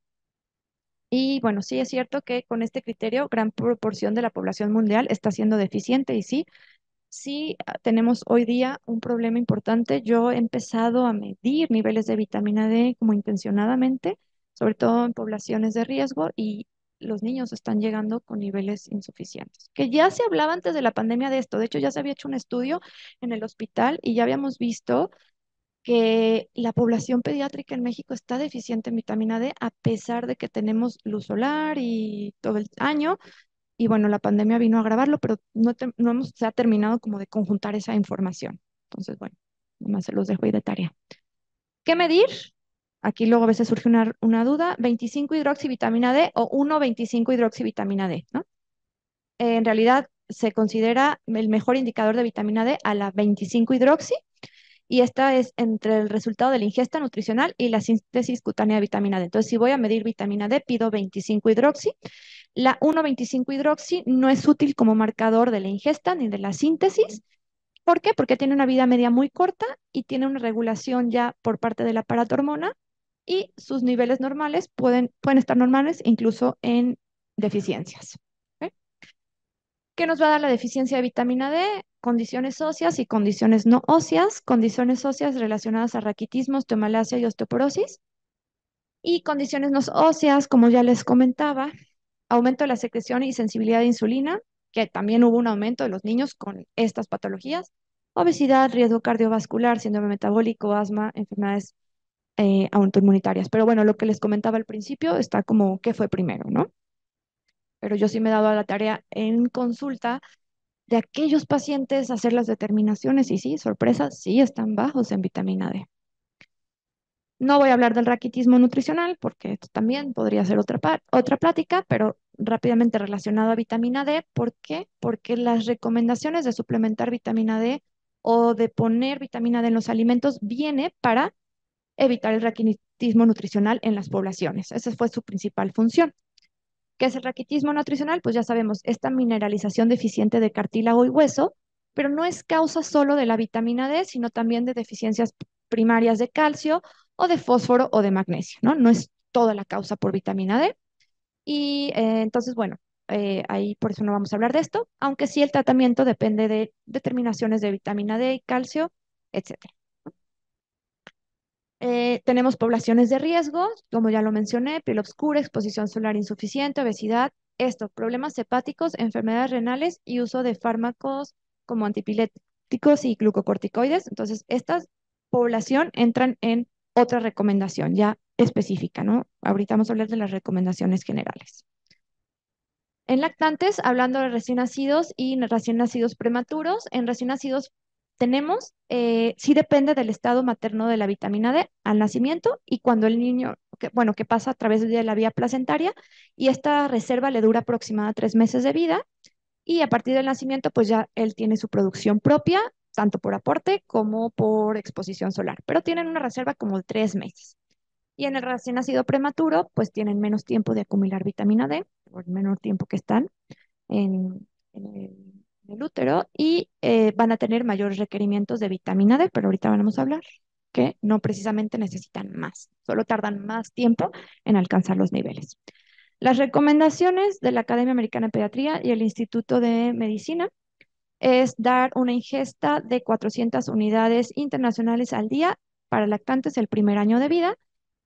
Y bueno, sí es cierto que con este criterio, gran proporción de la población mundial está siendo deficiente y sí, sí ah, tenemos hoy día un problema importante. Yo he empezado a medir niveles de vitamina D como intencionadamente, sobre todo en poblaciones de riesgo, y los niños están llegando con niveles insuficientes. Que ya se hablaba antes de la pandemia de esto. De hecho, ya se había hecho un estudio en el hospital y ya habíamos visto que la población pediátrica en México está deficiente en vitamina D a pesar de que tenemos luz solar y todo el año. Y bueno, la pandemia vino a agravarlo, pero no, te- no hemos, se ha terminado como de conjuntar esa información. Entonces, bueno, nomás se los dejo ahí de tarea. ¿Qué medir? Aquí luego a veces surge una, una duda. veinticinco hidroxivitamina D o uno veinticinco hidroxivitamina D, ¿no? Eh, en realidad se considera el mejor indicador de vitamina D a la veinticinco hidroxi y esta es entre el resultado de la ingesta nutricional y la síntesis cutánea de vitamina D. Entonces, si voy a medir vitamina D, pido veinticinco hidroxi. La uno veinticinco hidroxi no es útil como marcador de la ingesta ni de la síntesis. ¿Por qué? Porque tiene una vida media muy corta y tiene una regulación ya por parte de la paratormona y sus niveles normales pueden, pueden estar normales incluso en deficiencias. ¿Ok? ¿Qué nos va a dar la deficiencia de vitamina D? Condiciones óseas y condiciones no óseas. Condiciones óseas relacionadas a raquitismo, osteomalacia y osteoporosis. Y condiciones no óseas, como ya les comentaba, aumento de la secreción y sensibilidad de insulina, que también hubo un aumento de los niños con estas patologías, obesidad, riesgo cardiovascular, síndrome metabólico, asma, enfermedades eh, autoinmunitarias. Pero bueno, lo que les comentaba al principio está como qué fue primero, ¿no? Pero yo sí me he dado a la tarea en consulta de aquellos pacientes hacer las determinaciones y sí, sorpresa, sí están bajos en vitamina D. No voy a hablar del raquitismo nutricional porque esto también podría ser otra, pa- otra plática, pero rápidamente relacionado a vitamina D. ¿Por qué? Porque las recomendaciones de suplementar vitamina D o de poner vitamina D en los alimentos viene para evitar el raquitismo nutricional en las poblaciones. Esa fue su principal función. ¿Qué es el raquitismo nutricional? Pues ya sabemos, esta mineralización deficiente de cartílago y hueso, pero no es causa solo de la vitamina D, sino también de deficiencias primarias de calcio o de fósforo o de magnesio, ¿no? No es toda la causa por vitamina D. Y eh, entonces, bueno, eh, ahí por eso no vamos a hablar de esto, aunque sí el tratamiento depende de determinaciones de vitamina D y calcio, etcétera. Eh, tenemos poblaciones de riesgo, como ya lo mencioné, piel oscura, exposición solar insuficiente, obesidad, esto, problemas hepáticos, enfermedades renales y uso de fármacos como antipiléticos y glucocorticoides. Entonces, esta población entran en otra recomendación ya específica, ¿no? Ahorita vamos a hablar de las recomendaciones generales. En lactantes, hablando de recién nacidos y recién nacidos prematuros, en recién nacidos tenemos, eh, sí depende del estado materno de la vitamina D al nacimiento y cuando el niño, que, bueno, que pasa a través de la vía placentaria y esta reserva le dura aproximadamente tres meses de vida y a partir del nacimiento pues ya él tiene su producción propia, tanto por aporte como por exposición solar, pero tienen una reserva como de tres meses. Y en el recién nacido prematuro, pues tienen menos tiempo de acumular vitamina D, por el menor tiempo que están en, en el, en el útero, y eh, van a tener mayores requerimientos de vitamina D, pero ahorita vamos a hablar que no precisamente necesitan más, solo tardan más tiempo en alcanzar los niveles. Las recomendaciones de la Academia Americana de Pediatría y el Instituto de Medicina es dar una ingesta de cuatrocientas unidades internacionales al día para lactantes el primer año de vida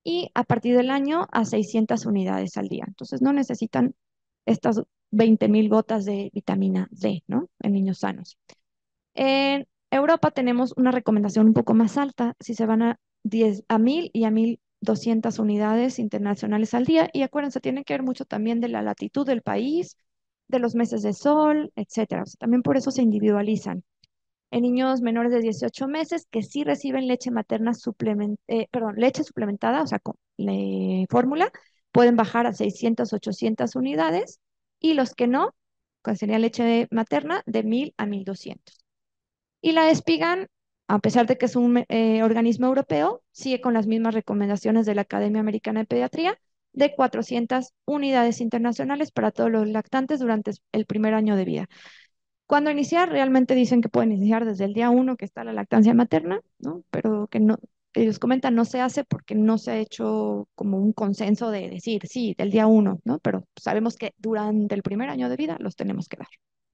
y a partir del año a seiscientas unidades al día. Entonces no necesitan estas veinte mil gotas de vitamina D, ¿no? En niños sanos. En Europa tenemos una recomendación un poco más alta, si se van a diez, a mil y a mil doscientas unidades internacionales al día. Y acuérdense, tiene que ver mucho también de la latitud del país, de los meses de sol, etcétera. O sea, también por eso se individualizan. En niños menores de dieciocho meses que sí reciben leche materna suplement, eh, perdón, leche suplementada, o sea, con le- fórmula, pueden bajar a seiscientas, ochocientas unidades y los que no, que sería leche materna, de mil a mil doscientos. Y la Espigan, a pesar de que es un eh, organismo europeo, sigue con las mismas recomendaciones de la Academia Americana de Pediatría de cuatrocientas unidades internacionales para todos los lactantes durante el primer año de vida. Cuando iniciar, realmente dicen que pueden iniciar desde el día uno que está la lactancia materna, ¿no? Pero que no, ellos comentan no se hace porque no se ha hecho como un consenso de decir, sí, del día uno, ¿no? Pero sabemos que durante el primer año de vida los tenemos que dar.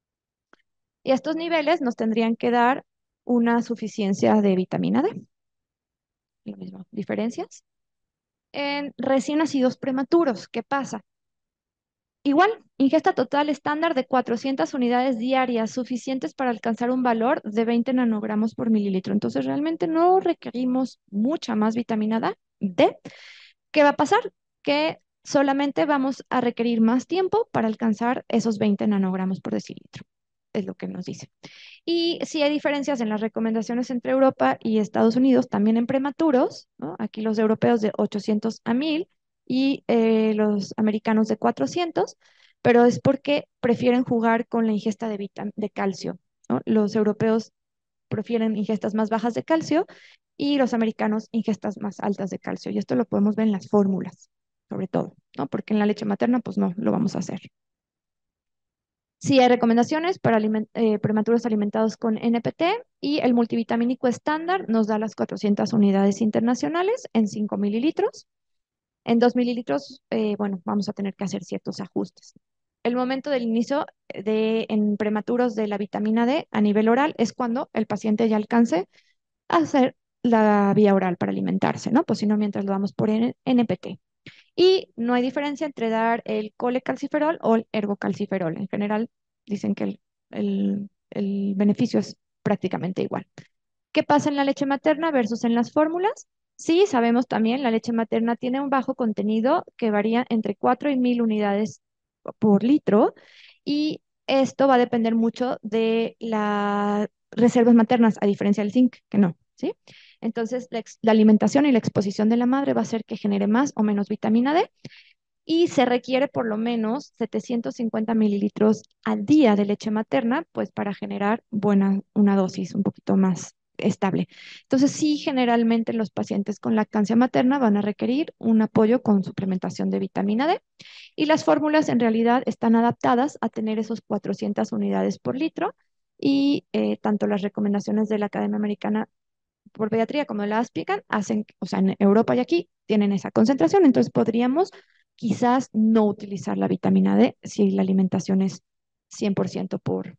Y estos niveles nos tendrían que dar una suficiencia de vitamina D. Lo mismo, diferencias. En recién nacidos prematuros, ¿qué pasa? Igual, ingesta total estándar de cuatrocientas unidades diarias, suficientes para alcanzar un valor de veinte nanogramos por mililitro. Entonces, realmente no requerimos mucha más vitamina D. D. ¿Qué va a pasar? Que solamente vamos a requerir más tiempo para alcanzar esos veinte nanogramos por decilitro. Es lo que nos dice. Y sí hay diferencias en las recomendaciones entre Europa y Estados Unidos, también en prematuros, ¿no? Aquí los europeos de ochocientos a mil y eh, los americanos de cuatrocientos, pero es porque prefieren jugar con la ingesta de, vitam- de calcio, ¿no? Los europeos prefieren ingestas más bajas de calcio y los americanos ingestas más altas de calcio. Y esto lo podemos ver en las fórmulas, sobre todo, ¿no? Porque en la leche materna, pues no lo vamos a hacer. Sí, hay recomendaciones para aliment- eh, prematuros alimentados con N P T y el multivitamínico estándar nos da las cuatrocientas unidades internacionales en cinco mililitros. En dos mililitros, eh, bueno, vamos a tener que hacer ciertos ajustes. El momento del inicio de, en prematuros de la vitamina D a nivel oral es cuando el paciente ya alcance a hacer la vía oral para alimentarse, ¿no? Pues si no, mientras lo damos por N- NPT. Y no hay diferencia entre dar el colecalciferol o el ergocalciferol. En general, dicen que el, el- el beneficio es prácticamente igual. ¿Qué pasa en la leche materna versus en las fórmulas? Sí, sabemos también, la leche materna tiene un bajo contenido que varía entre cuatro y mil unidades por litro y esto va a depender mucho de las reservas maternas, a diferencia del zinc, que no, ¿sí? Entonces, la, ex- la alimentación y la exposición de la madre va a hacer que genere más o menos vitamina D y se requiere por lo menos setecientos cincuenta mililitros al día de leche materna, pues para generar buena, una dosis un poquito más estable. Entonces, sí, generalmente los pacientes con lactancia materna van a requerir un apoyo con suplementación de vitamina D y las fórmulas en realidad están adaptadas a tener esos cuatrocientas unidades por litro y eh, tanto las recomendaciones de la Academia Americana por Pediatría como de la Aspican hacen, o sea, en Europa y aquí tienen esa concentración, entonces podríamos quizás no utilizar la vitamina D si la alimentación es cien por ciento por,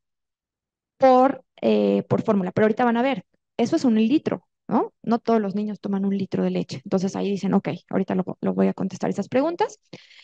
por, eh, por fórmula. Pero ahorita van a ver, eso es un litro, ¿no? No todos los niños toman un litro de leche. Entonces ahí dicen, ok, ahorita lo, lo voy a contestar esas preguntas.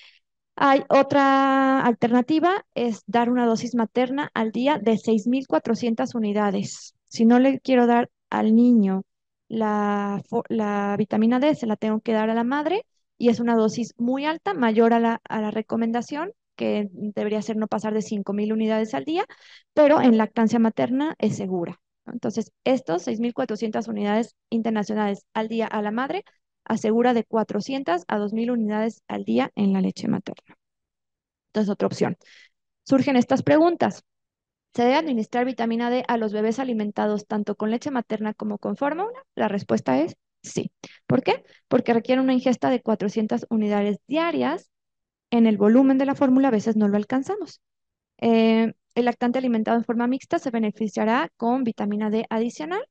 Hay otra alternativa, es dar una dosis materna al día de seis mil cuatrocientas unidades. Si no le quiero dar al niño la, fo- la vitamina D, se la tengo que dar a la madre y es una dosis muy alta, mayor a la, a la recomendación, que debería ser no pasar de cinco mil unidades al día, pero en lactancia materna es segura, ¿no? Entonces, estos seis mil cuatrocientas unidades internacionales al día a la madre asegura de cuatrocientas a dos mil unidades al día en la leche materna. Entonces, otra opción. Surgen estas preguntas. ¿Se debe administrar vitamina D a los bebés alimentados tanto con leche materna como con fórmula? La respuesta es sí. ¿Por qué? Porque requiere una ingesta de cuatrocientas unidades diarias. En el volumen de la fórmula a veces no lo alcanzamos. Eh, el lactante alimentado en forma mixta se beneficiará con vitamina D adicional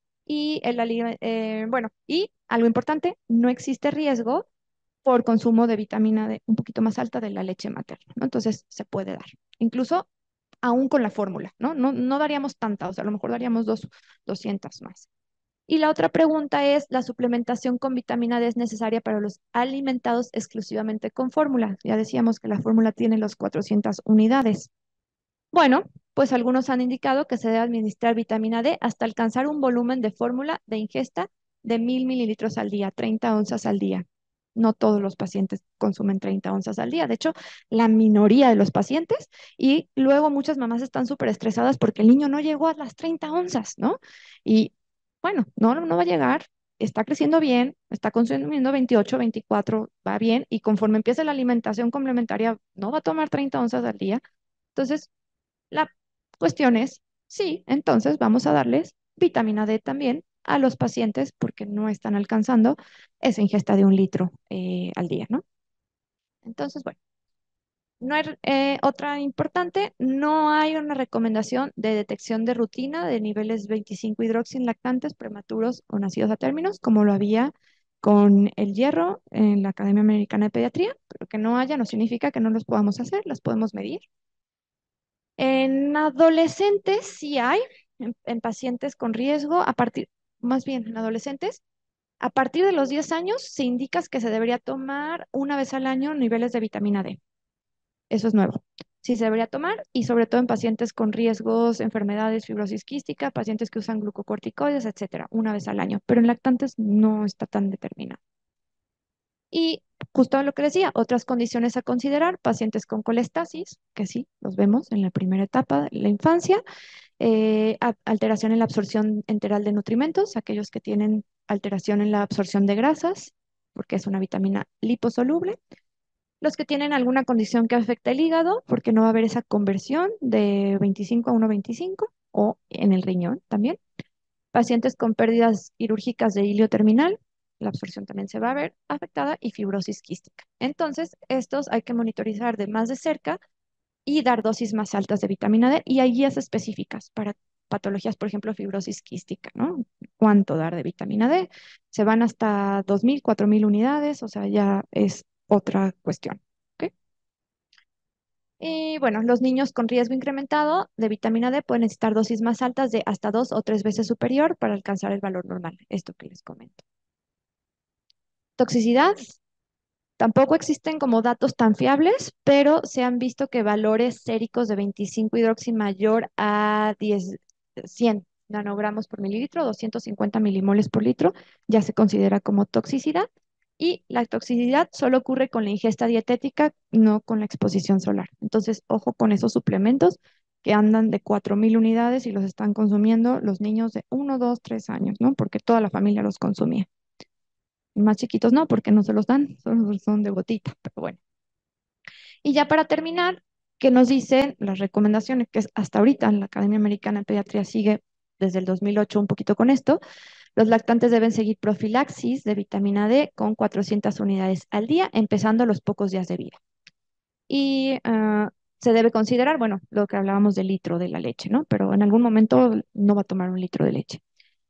y el ali- eh, bueno, y algo importante, no existe riesgo por consumo de vitamina D un poquito más alta de la leche materna, ¿no? Entonces se puede dar, incluso aún con la fórmula, ¿no? No, no daríamos tanta, o sea, a lo mejor daríamos dos, doscientas más. Y la otra pregunta es, ¿la suplementación con vitamina D es necesaria para los alimentados exclusivamente con fórmula? Ya decíamos que la fórmula tiene los cuatrocientas unidades. Bueno, pues algunos han indicado que se debe administrar vitamina D hasta alcanzar un volumen de fórmula de ingesta de mil mililitros al día, treinta onzas al día. No todos los pacientes consumen treinta onzas al día. De hecho, la minoría de los pacientes y luego muchas mamás están súper estresadas porque el niño no llegó a las treinta onzas, ¿no? Y bueno, no, no va a llegar, está creciendo bien, está consumiendo veintiocho, veinticuatro, va bien y conforme empiece la alimentación complementaria no va a tomar treinta onzas al día. Entonces, la cuestión es, sí, entonces vamos a darles vitamina D también a los pacientes porque no están alcanzando esa ingesta de un litro eh, al día, ¿no? Entonces, bueno, no hay, eh, otra importante, no hay una recomendación de detección de rutina de niveles veinticinco hidroxilactantes prematuros o nacidos a términos, como lo había con el hierro en la Academia Americana de Pediatría, pero que no haya no significa que no los podamos hacer, las podemos medir. En adolescentes sí hay, en, en pacientes con riesgo, a partir, más bien en adolescentes, a partir de los diez años se indica que se debería tomar una vez al año niveles de vitamina D. Eso es nuevo. Sí se debería tomar y sobre todo en pacientes con riesgos, enfermedades, fibrosis quística, pacientes que usan glucocorticoides, etcétera, una vez al año, pero en lactantes no está tan determinado. Y justo lo que decía, otras condiciones a considerar, pacientes con colestasis, que sí, los vemos en la primera etapa de la infancia, eh, a- alteración en la absorción enteral de nutrimentos, aquellos que tienen alteración en la absorción de grasas, porque es una vitamina liposoluble, los que tienen alguna condición que afecta el hígado, porque no va a haber esa conversión de veinticinco a uno veinticinco, o en el riñón también, pacientes con pérdidas quirúrgicas de hilio terminal, la absorción también se va a ver afectada, y fibrosis quística. Entonces, estos hay que monitorizar de más de cerca y dar dosis más altas de vitamina D. Y hay guías específicas para patologías, por ejemplo, fibrosis quística, ¿no? ¿Cuánto dar de vitamina D? Se van hasta dos mil, cuatro mil unidades, o sea, ya es otra cuestión. ¿Ok? Y bueno, los niños con riesgo incrementado de vitamina D pueden necesitar dosis más altas de hasta dos o tres veces superior para alcanzar el valor normal, esto que les comento. Toxicidad. Tampoco existen como datos tan fiables, pero se han visto que valores séricos de veinticinco hidroxi mayor a diez, cien nanogramos por mililitro, doscientos cincuenta milimoles por litro, ya se considera como toxicidad. Y la toxicidad solo ocurre con la ingesta dietética, no con la exposición solar. Entonces, ojo con esos suplementos que andan de cuatro mil unidades y los están consumiendo los niños de uno, dos, tres años, ¿no? Porque toda la familia los consumía. Más chiquitos no, porque no se los dan, solo son de gotita, pero bueno. Y ya para terminar, ¿qué nos dicen las recomendaciones? Que es hasta ahorita la Academia Americana de Pediatría sigue desde el dos mil ocho un poquito con esto. Los lactantes deben seguir profilaxis de vitamina D con cuatrocientas unidades al día, empezando a los pocos días de vida. Y ah, se debe considerar, bueno, lo que hablábamos del litro de la leche, ¿no? Pero en algún momento no va a tomar un litro de leche.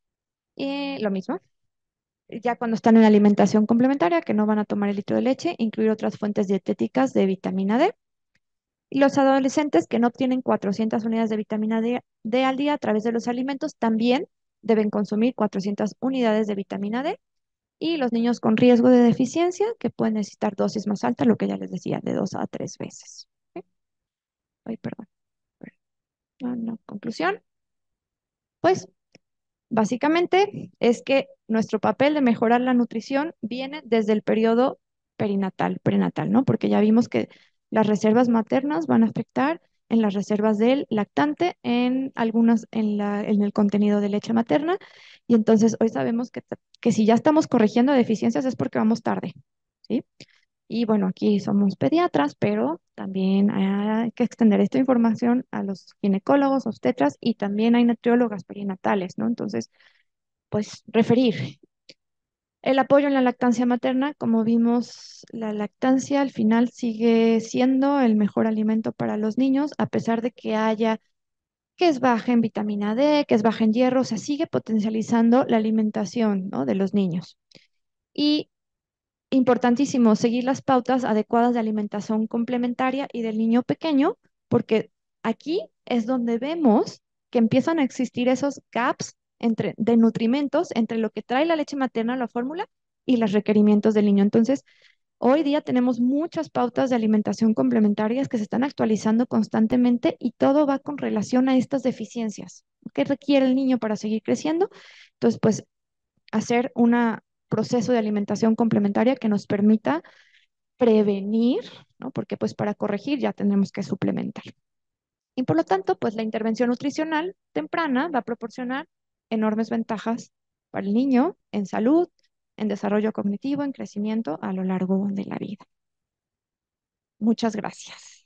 Y lo mismo, ya cuando están en alimentación complementaria, que no van a tomar el litro de leche, incluir otras fuentes dietéticas de vitamina D. Y los adolescentes que no obtienen cuatrocientas unidades de vitamina D, D al día a través de los alimentos también deben consumir cuatrocientas unidades de vitamina D. Y los niños con riesgo de deficiencia, que pueden necesitar dosis más altas, lo que ya les decía, de dos a tres veces. ¿Ok? Ay, perdón. No, no. Conclusión, pues básicamente es que nuestro papel de mejorar la nutrición viene desde el periodo perinatal, prenatal, ¿no? Porque ya vimos que las reservas maternas van a afectar en las reservas del lactante, en algunas, en la, en el contenido de leche materna. Y entonces hoy sabemos que, que si ya estamos corrigiendo deficiencias es porque vamos tarde, ¿sí? Y bueno, aquí somos pediatras, pero también hay que extender esta información a los ginecólogos, obstetras y también hay nutriólogas perinatales, ¿no? Entonces, pues referir. El apoyo en la lactancia materna, como vimos, la lactancia al final sigue siendo el mejor alimento para los niños, a pesar de que haya que es baja en vitamina D, que es baja en hierro, o sea, sigue potencializando la alimentación, ¿no? De los niños. Y importantísimo, seguir las pautas adecuadas de alimentación complementaria y del niño pequeño, porque aquí es donde vemos que empiezan a existir esos gaps entre, de nutrimentos entre lo que trae la leche materna, la fórmula, y los requerimientos del niño. Entonces, hoy día tenemos muchas pautas de alimentación complementarias que se están actualizando constantemente y todo va con relación a estas deficiencias. ¿Qué requiere el niño para seguir creciendo? Entonces, pues hacer un proceso de alimentación complementaria que nos permita prevenir, ¿no? Porque pues para corregir ya tendremos que suplementar. Y por lo tanto, pues la intervención nutricional temprana va a proporcionar enormes ventajas para el niño en salud, en desarrollo cognitivo, en crecimiento a lo largo de la vida. Muchas gracias.